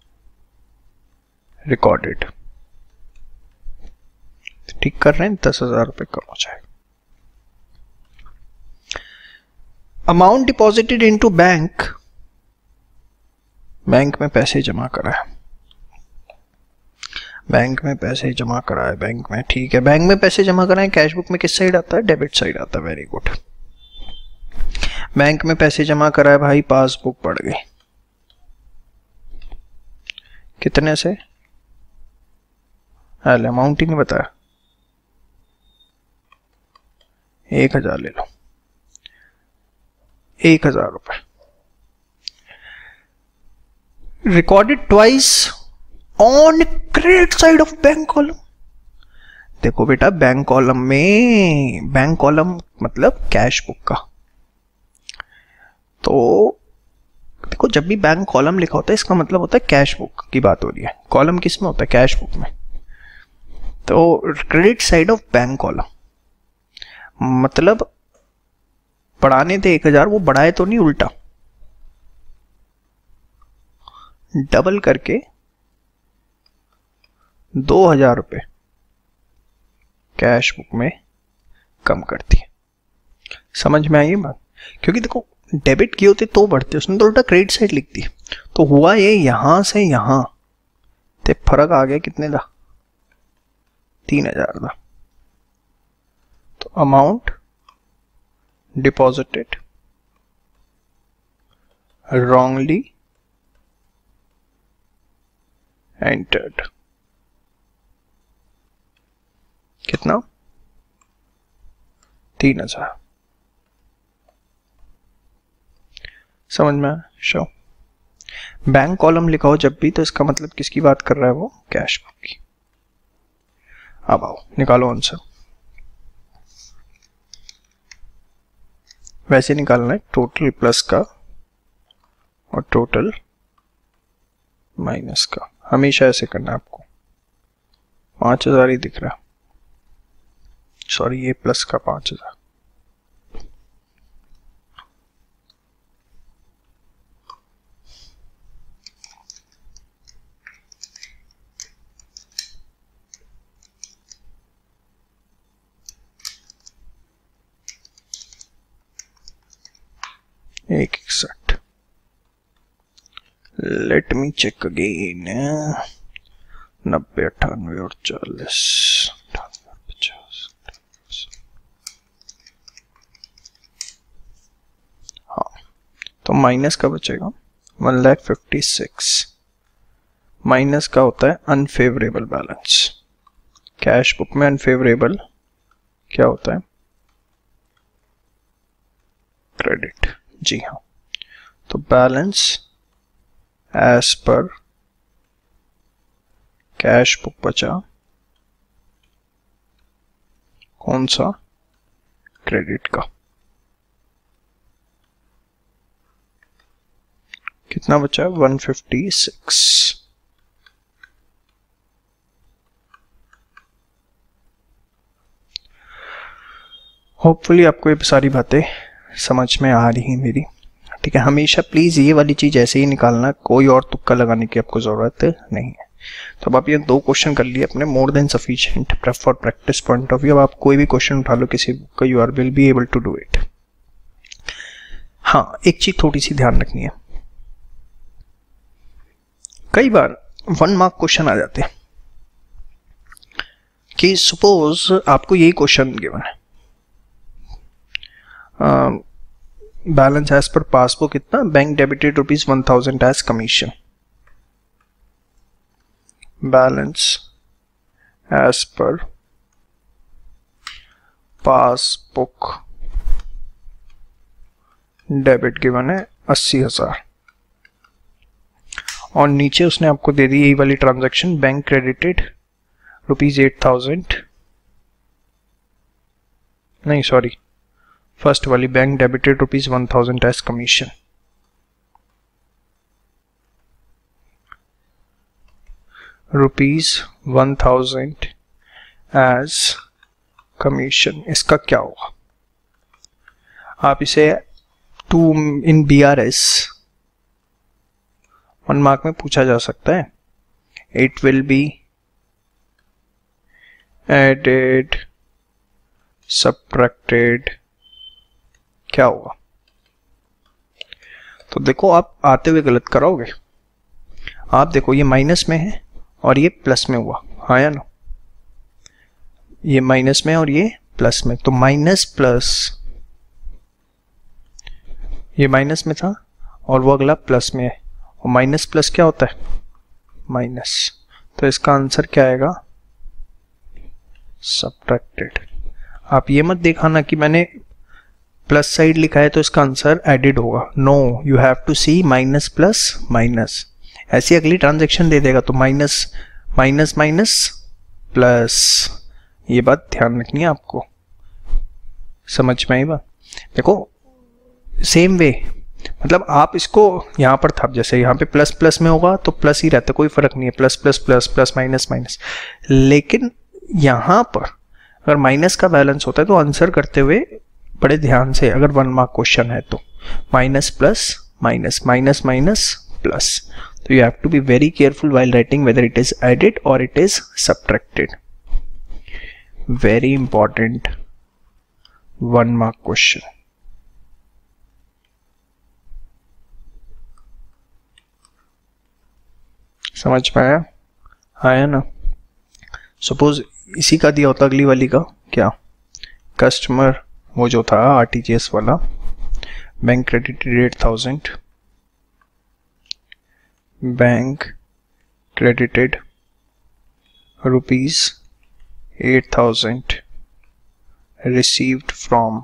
recorded। ठीक कर रहे हैं, 10,000 रुपये कम हो जाएगा। Amount deposited into bank, bank में पैसे जमा करा है, बैंक में पैसे जमा करा है, बैंक में, ठीक है, बैंक में पैसे जमा कराए, कैश बुक में किस साइड आता है, डेबिट साइड आता है, वेरी गुड। बैंक में पैसे जमा कराए भाई, पासबुक बढ़ गई, कितने से, अमाउंट ही नहीं बताया, 1,000 ले लो, 1,000 रुपए। Recorded twice on credit side of bank column. देखो बेटा, बैंक कॉलम में, बैंक कॉलम मतलब कैश बुक का, तो देखो जब भी बैंक कॉलम लिखा होता है इसका मतलब होता है कैश बुक की बात हो रही है। कॉलम किस में होता है, कैश बुक में। तो credit side of bank column मतलब बढ़ाने थे 1,000, वो बढ़ाए तो नहीं, उल्टा डबल करके 2,000 रुपए कैश बुक में कम करती है। समझ में आई बात? क्योंकि देखो डेबिट किए होते तो बढ़ते, उसने तो उल्टा क्रेडिट साइड लिख दी। तो हुआ ये यहां से यहां ते फर्क आ गया, कितने का, 3,000 का। तो अमाउंट डिपॉजिटेड wrongly entered, कितना, 3,000। समझ में आया? शो बैंक कॉलम लिखा हो जब भी तो इसका मतलब किसकी बात कर रहा है वो, कैश बुक की। अब आओ निकालो आंसर। वैसे निकालना है टोटल प्लस का और टोटल माइनस का, हमेशा ऐसे करना है आपको। 5,000 ही दिख रहा, सॉरी ये प्लस का 5,000। एक 61। Let me check again. 90, 98 और 40, 50। हाँ, तो माइनस का बचेगा 1,56,000। माइनस का होता है अनफेवरेबल बैलेंस। कैश बुक में अनफेवरेबल क्या होता है, क्रेडिट। जी हाँ, तो balance as per cash book बचा कौन सा, क्रेडिट का। कितना बचा, 156। होपफुली आपको ये सारी बातें समझ में आ रही है मेरी, ठीक है। हमेशा प्लीज ये वाली चीज ऐसे ही निकालना, कोई और तुक्का लगाने की आपको जरूरत नहीं है। तो अब आप ये 2 क्वेश्चन कर लिए अपने, more than sufficient for practice point of view. अब आप कोई भी क्वेश्चन उठा लो किसी बुक का, you are will be able to do it. हाँ, एक चीज थोड़ी सी ध्यान रखनी है, कई बार 1 मार्क क्वेश्चन आ जाते हैं कि सपोज आपको यही क्वेश्चन गिवन है, बैलेंस एज पर पासबुक इतना, bank debited ₹1,000 as commission. Balance as per passbook debit given है 80,000 और नीचे उसने आपको दे दी यही वाली ट्रांजैक्शन, बैंक क्रेडिटेड ₹8,000, नहीं सॉरी फर्स्ट वाली, bank debited ₹1,000 as commission. ₹1,000 as commission, इसका क्या होगा, आप इसे 2 इन BRS 1 मार्क में पूछा जा सकता है. It will be added, subtracted, क्या होगा? तो देखो आप आते हुए गलत कराओगे. आप देखो ये माइनस में है और ये प्लस में हुआ, हाँ या ना? ये माइनस में और ये प्लस में, तो माइनस प्लस, ये माइनस में था और वो अगला प्लस में है, और माइनस प्लस क्या होता है? माइनस. तो इसका आंसर क्या आएगा? सबट्रैक्टेड. आप ये मत दिखाना कि मैंने प्लस साइड लिखा है तो इसका आंसर एडिड होगा. No, you have to see minus plus minus. ऐसी अगली ट्रांजैक्शन दे देगा तो माइनस माइनस माइनस प्लस. ये बात ध्यान रखनी है आपको. समझ में आई बात? देखो सेम वे, मतलब आप इसको यहाँ पर था, जैसे यहाँ पे प्लस प्लस में होगा तो प्लस ही रहता है, कोई फर्क नहीं है, plus plus plus plus minus minus. लेकिन यहाँ पर अगर माइनस का बैलेंस होता है तो आंसर करते हुए बड़े ध्यान से, अगर 1 मार्क क्वेश्चन है तो minus plus minus minus minus plus. तो you have to be very careful while writing whether it is added और it is subtracted. Very important 1 mark question. समझ में आया ना? सपोज इसी का दिया होता अगली वाली का, क्या? कस्टमर, वो जो था आरटीजीएस वाला, bank credited 8,000, bank credited rupees 8,000 received from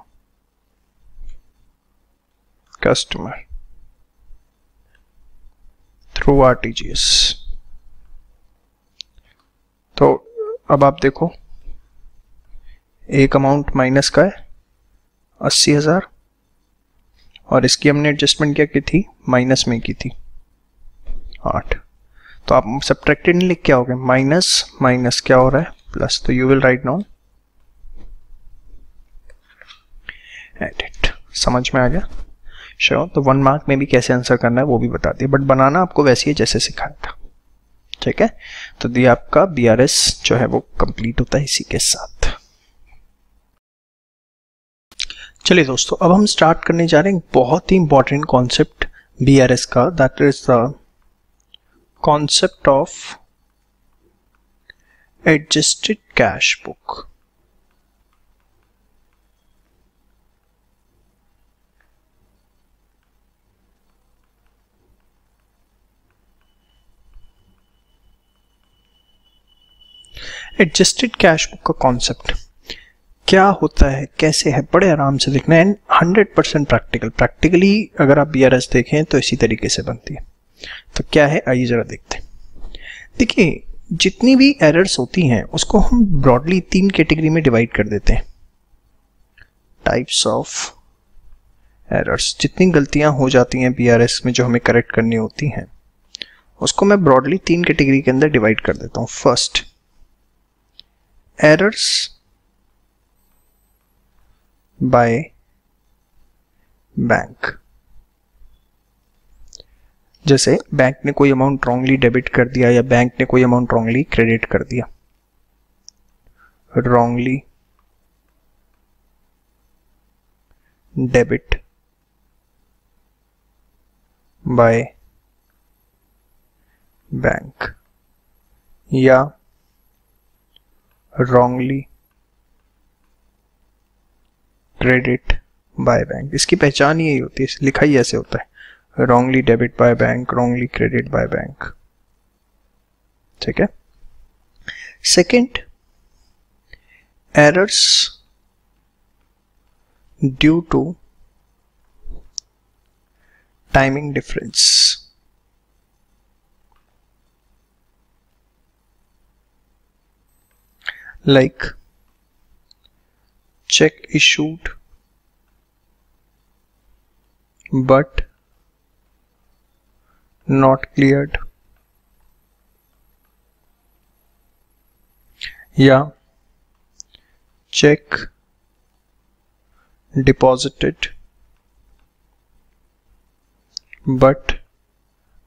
customer through RTGS. तो अब आप देखो एक अमाउंट माइनस का है 80,000 और इसकी हमने एडजस्टमेंट क्या की थी? माइनस में की थी 8. तो आप सबट्रैक्टेड नहीं लिख के आओगे, माइनस माइनस क्या हो रहा है? प्लस. तो you will right now add it. समझ में आ गया? श्योर. तो 1 मार्क में भी कैसे आंसर करना है वो भी बता दिया, बट बनाना आपको वैसे ही जैसे सिखाया था. ठीक है, तो ये आपका BRS जो है वो कंप्लीट होता है इसी के साथ. चलिए दोस्तों, अब हम स्टार्ट करने जा रहे हैं बहुत ही इंपॉर्टेंट कॉन्सेप्ट BRS का, that is the concept of adjusted cash book. Adjusted cash book का कॉन्सेप्ट क्या होता है, कैसे है, बड़े आराम से देखना है, एंड 100% प्रैक्टिकल. प्रैक्टिकली अगर आप BRS देखें तो इसी तरीके से बनती है. तो क्या है, आइए जरा देखते हैं. देखिए, जितनी भी एरर्स होती हैं उसको हम ब्रॉडली 3 कैटेगरी में डिवाइड कर देते हैं. टाइप्स ऑफ एरर्स, जितनी गलतियां हो जाती हैं BRS में जो हमें करेक्ट करनी होती हैं, उसको मैं ब्रॉडली 3 कैटेगरी के अंदर डिवाइड कर देता हूं. First, errors by bank. जैसे बैंक ने कोई अमाउंट रॉन्गली डेबिट कर दिया या बैंक ने कोई अमाउंट रॉन्गली क्रेडिट कर दिया. रॉन्गली डेबिट बाय बैंक या wrongly credit by बैंक. इसकी पहचान यही होती है, लिखा ही ऐसे होता है, wrongly debit by bank, wrongly credit by bank. ठीक है. Second, errors due to timing difference. Like check issued but not cleared, या check deposited but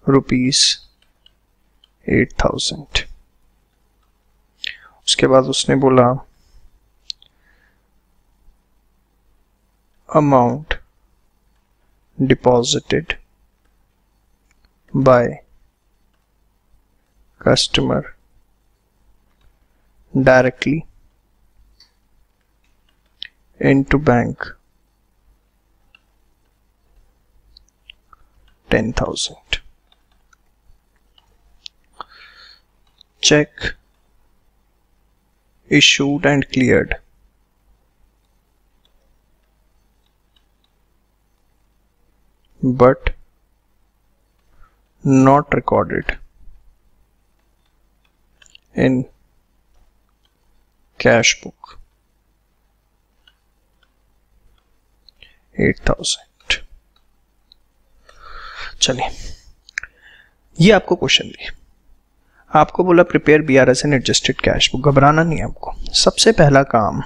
₹8,000। उसके बाद उसने बोला amount deposited by customer directly into bank 10,000। check issued and cleared but not recorded in cash book 8,000। चलिए, ये आपको question दिया, आपको बोला prepare BRS and adjusted cash book. घबराना नहीं है आपको। सबसे पहला काम,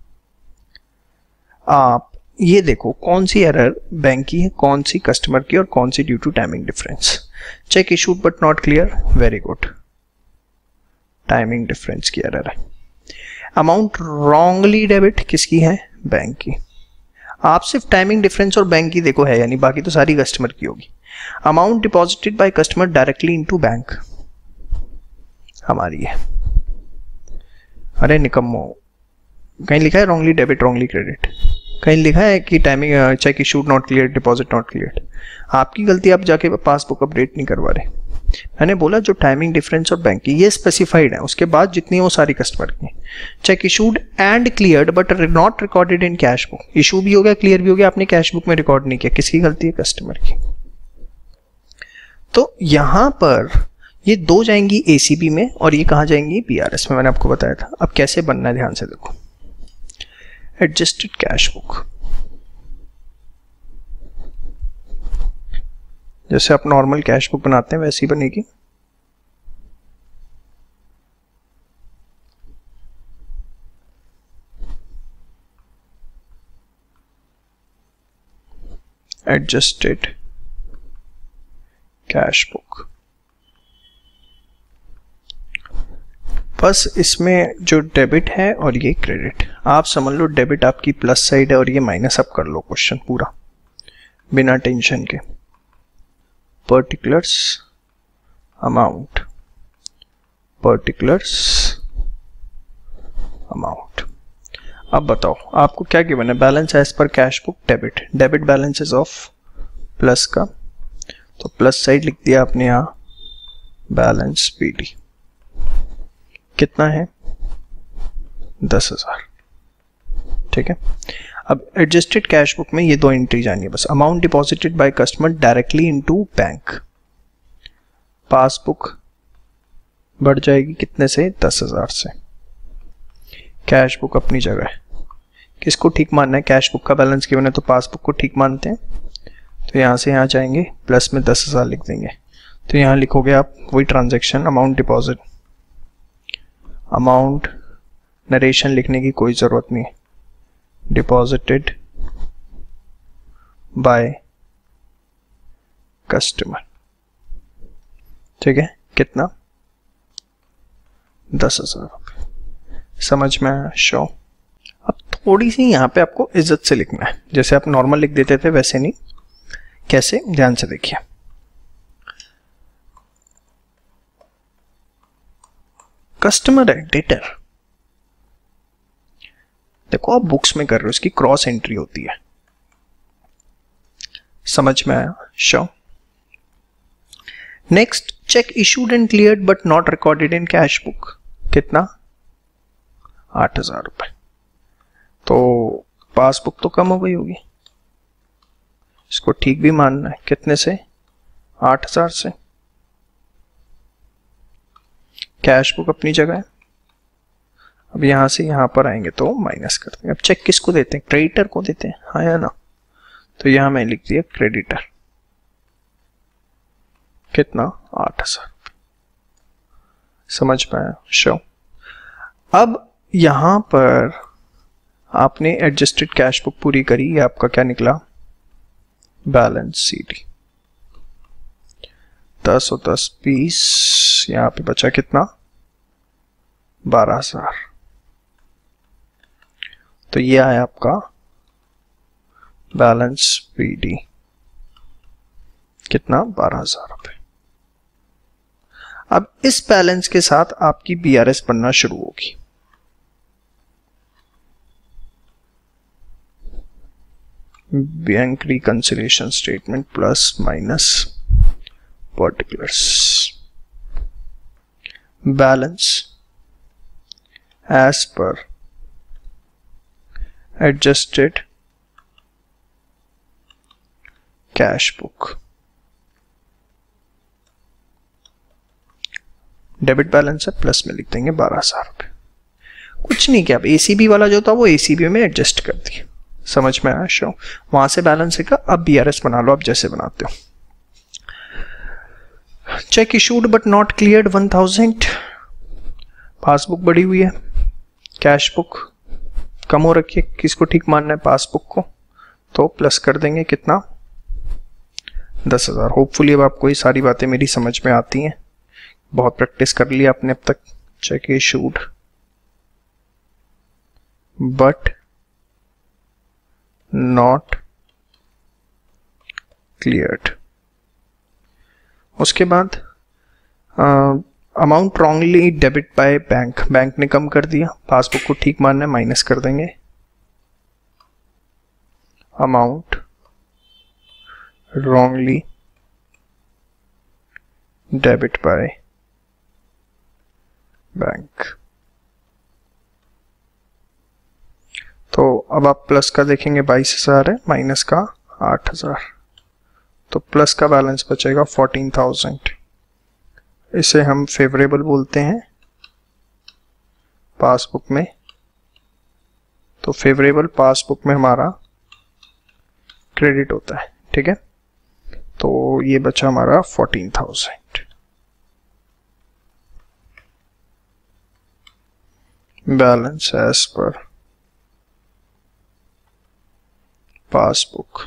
आप ये देखो कौन सी एरर बैंक की है, कौन सी कस्टमर की और कौन सी due to timing difference. Cheque issued but not clear, very good, timing difference की एरर है। अमाउंट रॉन्गली डेबिट किसकी है, बैंक की। आप सिर्फ टाइमिंग डिफरेंस और बैंक की देखो है, यानी बाकी तो सारी कस्टमर की होगी। Amount deposited by customer directly into bank हमारी है। अरे निकम्मो, कहीं लिखा है रॉन्गली डेबिट रॉन्गली क्रेडिट, कहीं लिखा है कि timing cheque issued not clear deposit not clear. आपकी गलती, आप जाके पासबुक अपडेट नहीं करवा रहे। मैंने बोला जो टाइमिंग डिफरेंस और बैंक की ये स्पेसिफाइड है, उसके बाद जितनी वो सारी कस्टमर की। Cheque issued and cleared but not recorded in cash book. Issue भी हो गया, क्लियर भी हो गया, आपने कैश बुक में रिकॉर्ड नहीं किया, किसकी गलती है, कस्टमर की। तो यहां पर ये दो जाएंगी ACB में और ये कहाँ जाएंगी, BRS में, मैंने आपको बताया था। अब कैसे बनना है ध्यान से देखो। एडजस्टेड कैश बुक, जैसे आप नॉर्मल कैश बुक बनाते हैं वैसी बनेगी। एडजस्टेड कैश बुक, बस इसमें जो डेबिट है और ये क्रेडिट, आप समझ लो डेबिट आपकी प्लस साइड है और ये माइनस अप कर लो क्वेश्चन पूरा बिना टेंशन के। Particulars amount, particulars amount. अब बताओ आपको क्या गिवन है, balance as per cash book debit, debit balance is of plus का, तो प्लस साइड लिख दिया आपने यहाँ बैलेंस PD, कितना है 10,000, ठीक है। अब एडजस्टेड कैश बुक में ये दो एंट्री जानी है बस। Amount deposited by customer directly into bank, passbook बढ़ जाएगी कितने से, 10,000 से। कैश बुक अपनी जगह है, किसको ठीक मानना है, कैश बुक का बैलेंस गिवन है तो पासबुक को ठीक मानते हैं। तो यहाँ से यहाँ जाएंगे, प्लस में 10,000 लिख देंगे। तो यहाँ लिखोगे आप वही transaction, amount deposit, amount narration लिखने की कोई ज़रूरत नहीं है, डिपॉजिटेड बाय कस्टमर, ठीक है। कितना, 10,000 रुपये। समझ में आया, शो। अब थोड़ी सी यहाँ पे आपको इज्जत से लिखना है, जैसे आप नॉर्मल लिख देते थे वैसे नहीं। कैसे, ध्यान से देखिए। कस्टमर है डेटर, देखो आप बुक्स में कर रहे हो, इसकी क्रॉस एंट्री होती है। समझ में आया, show. Next, cheque issued and cleared but not recorded in cash book, कितना, 8,000 रुपए। तो पासबुक तो कम हो गई होगी, इसको ठीक भी मानना है, कितने से, 8,000 से। कैश बुक अपनी जगह है। अब यहां से यहां पर आएंगे तो माइनस करते हैं। अब चेक किसको देते हैं, क्रेडिटर को देते हैं, हाँ या ना। तो यहां मैं लिख दिया क्रेडिटर, कितना, 8,000। समझ पाया, शो। अब यहां पर आपने एडजस्टेड कैश बुक पूरी करी, ये आपका क्या निकला, बैलेंस CD। 10 और 10 20, यहाँ पे बचा कितना 12,000। तो ये आया आपका बैलेंस पीडी, कितना 12,000 रुपए। अब इस बैलेंस के साथ आपकी बीआरएस बनना शुरू होगी। Bank reconciliation statement plus minus particulars, balance as per adjusted cash book. Debit balance है, प्लस में लिख देंगे 12,000 रुपए। कुछ नहीं किया, अब एसीबी वाला जो था वो एसीबी में एडजस्ट कर दिया। समझ में आया शो? वहां से बैलेंस है, अब बीआरएस बना लो आप जैसे बनाते हो। Cheque issued but not cleared 1000, passbook बढ़ी हुई है, कैश बुक कम हो रखी है, किसको ठीक मानना है पासबुक को, तो प्लस कर देंगे कितना 10,000। होपफुली अब आपको ये सारी बातें मेरी समझ में आती हैं, बहुत प्रैक्टिस कर लिया आपने अब तक। Cheque issued but not cleared. उसके बाद amount wrongly debit by bank, bank ने कम कर दिया, पासबुक को ठीक मानना है, माइनस कर देंगे amount wrongly debit by bank. तो अब आप प्लस का देखेंगे 22,000 है, माइनस का 8,000, तो प्लस का बैलेंस बचेगा 14,000। इसे हम फेवरेबल बोलते हैं पासबुक में, तो फेवरेबल पासबुक में हमारा क्रेडिट होता है, ठीक है। तो ये बचा हमारा 14,000। Balance as per passbook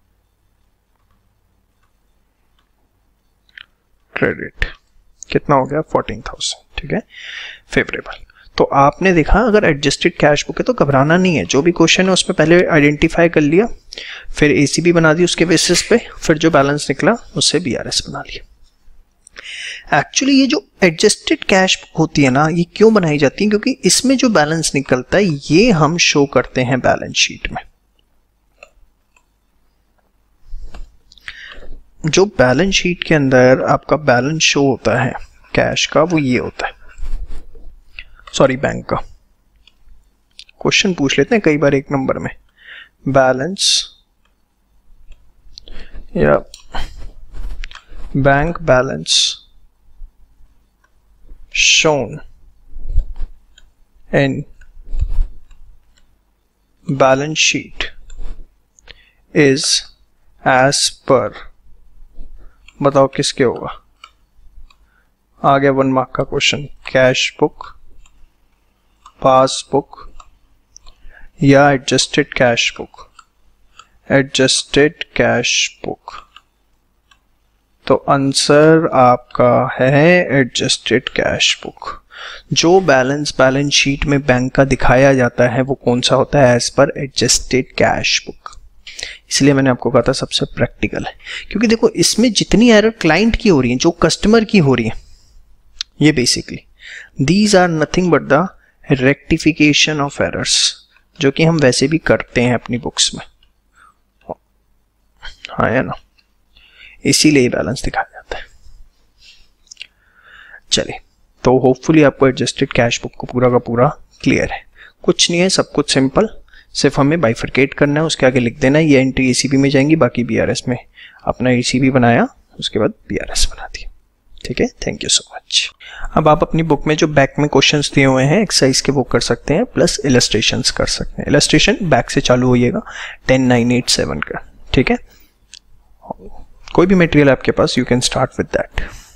credit कितना हो गया 14,000, ठीक है, फेवरेबल। तो आपने देखा अगर एडजस्टेड कैश बुक है तो घबराना नहीं है, जो भी क्वेश्चन है उसमें पहले आइडेंटिफाई कर लिया, फिर एसीबी बना दी उसके बेसिस पे, फिर जो बैलेंस निकला उससे बीआरएस बना लिया। एक्चुअली ये जो एडजस्टेड कैश बुक होती है ना, ये क्यों बनाई जाती है, क्योंकि इसमें जो बैलेंस निकलता है ये हम शो करते हैं बैलेंस शीट में। जो बैलेंस शीट के अंदर आपका बैलेंस शो होता है कैश का, वो ये होता है, सॉरी बैंक का। क्वेश्चन पूछ लेते हैं कई बार एक नंबर में, बैलेंस या bank balance shown in balance sheet is as per, बताओ किसके होगा, आ गया 1 मार्क का क्वेश्चन। कैश बुक, पासबुक या adjusted cash book, adjusted cash book. तो आंसर आपका है एडजस्टेड कैश बुक। जो बैलेंस शीट में बैंक का दिखाया जाता है वो कौन सा होता है, as per adjusted cash book. इसलिए मैंने आपको कहा था सबसे प्रैक्टिकल है, क्योंकि देखो इसमें जितनी एरर क्लाइंट की हो रही है, जो कस्टमर की हो रही है, ये basically these are nothing but the rectification of errors, जो कि हम वैसे भी करते हैं अपनी बुक्स में, हाँ है ना, इसीलिए ये बैलेंस दिखाया जाता है। चलिए, तो होपफुली आपको एडजस्टेड कैश बुक को पूरा का पूरा क्लियर है। कुछ नहीं है, सब कुछ सिंपल, सिर्फ हमें बाइफरकेट करना है, उसके आगे लिख देना है ये एंट्री एसीबी में जाएंगी, बाकी बीआरएस में अपना एसीबी बनाया, उसके बाद बीआरएस बना दिया, ठीक है। Thank you so much. अब आप अपनी बुक में जो बैक में क्वेश्चंस दिए हुए हैं एक्सरसाइज के वो कर सकते हैं, प्लस इलस्ट्रेशंस कर सकते हैं। इलस्ट्रेशन बैक से चालू होइएगा 10, 9, 8, 7 का, ठीक है। कोई भी मटेरियल आपके पास, you can start with that.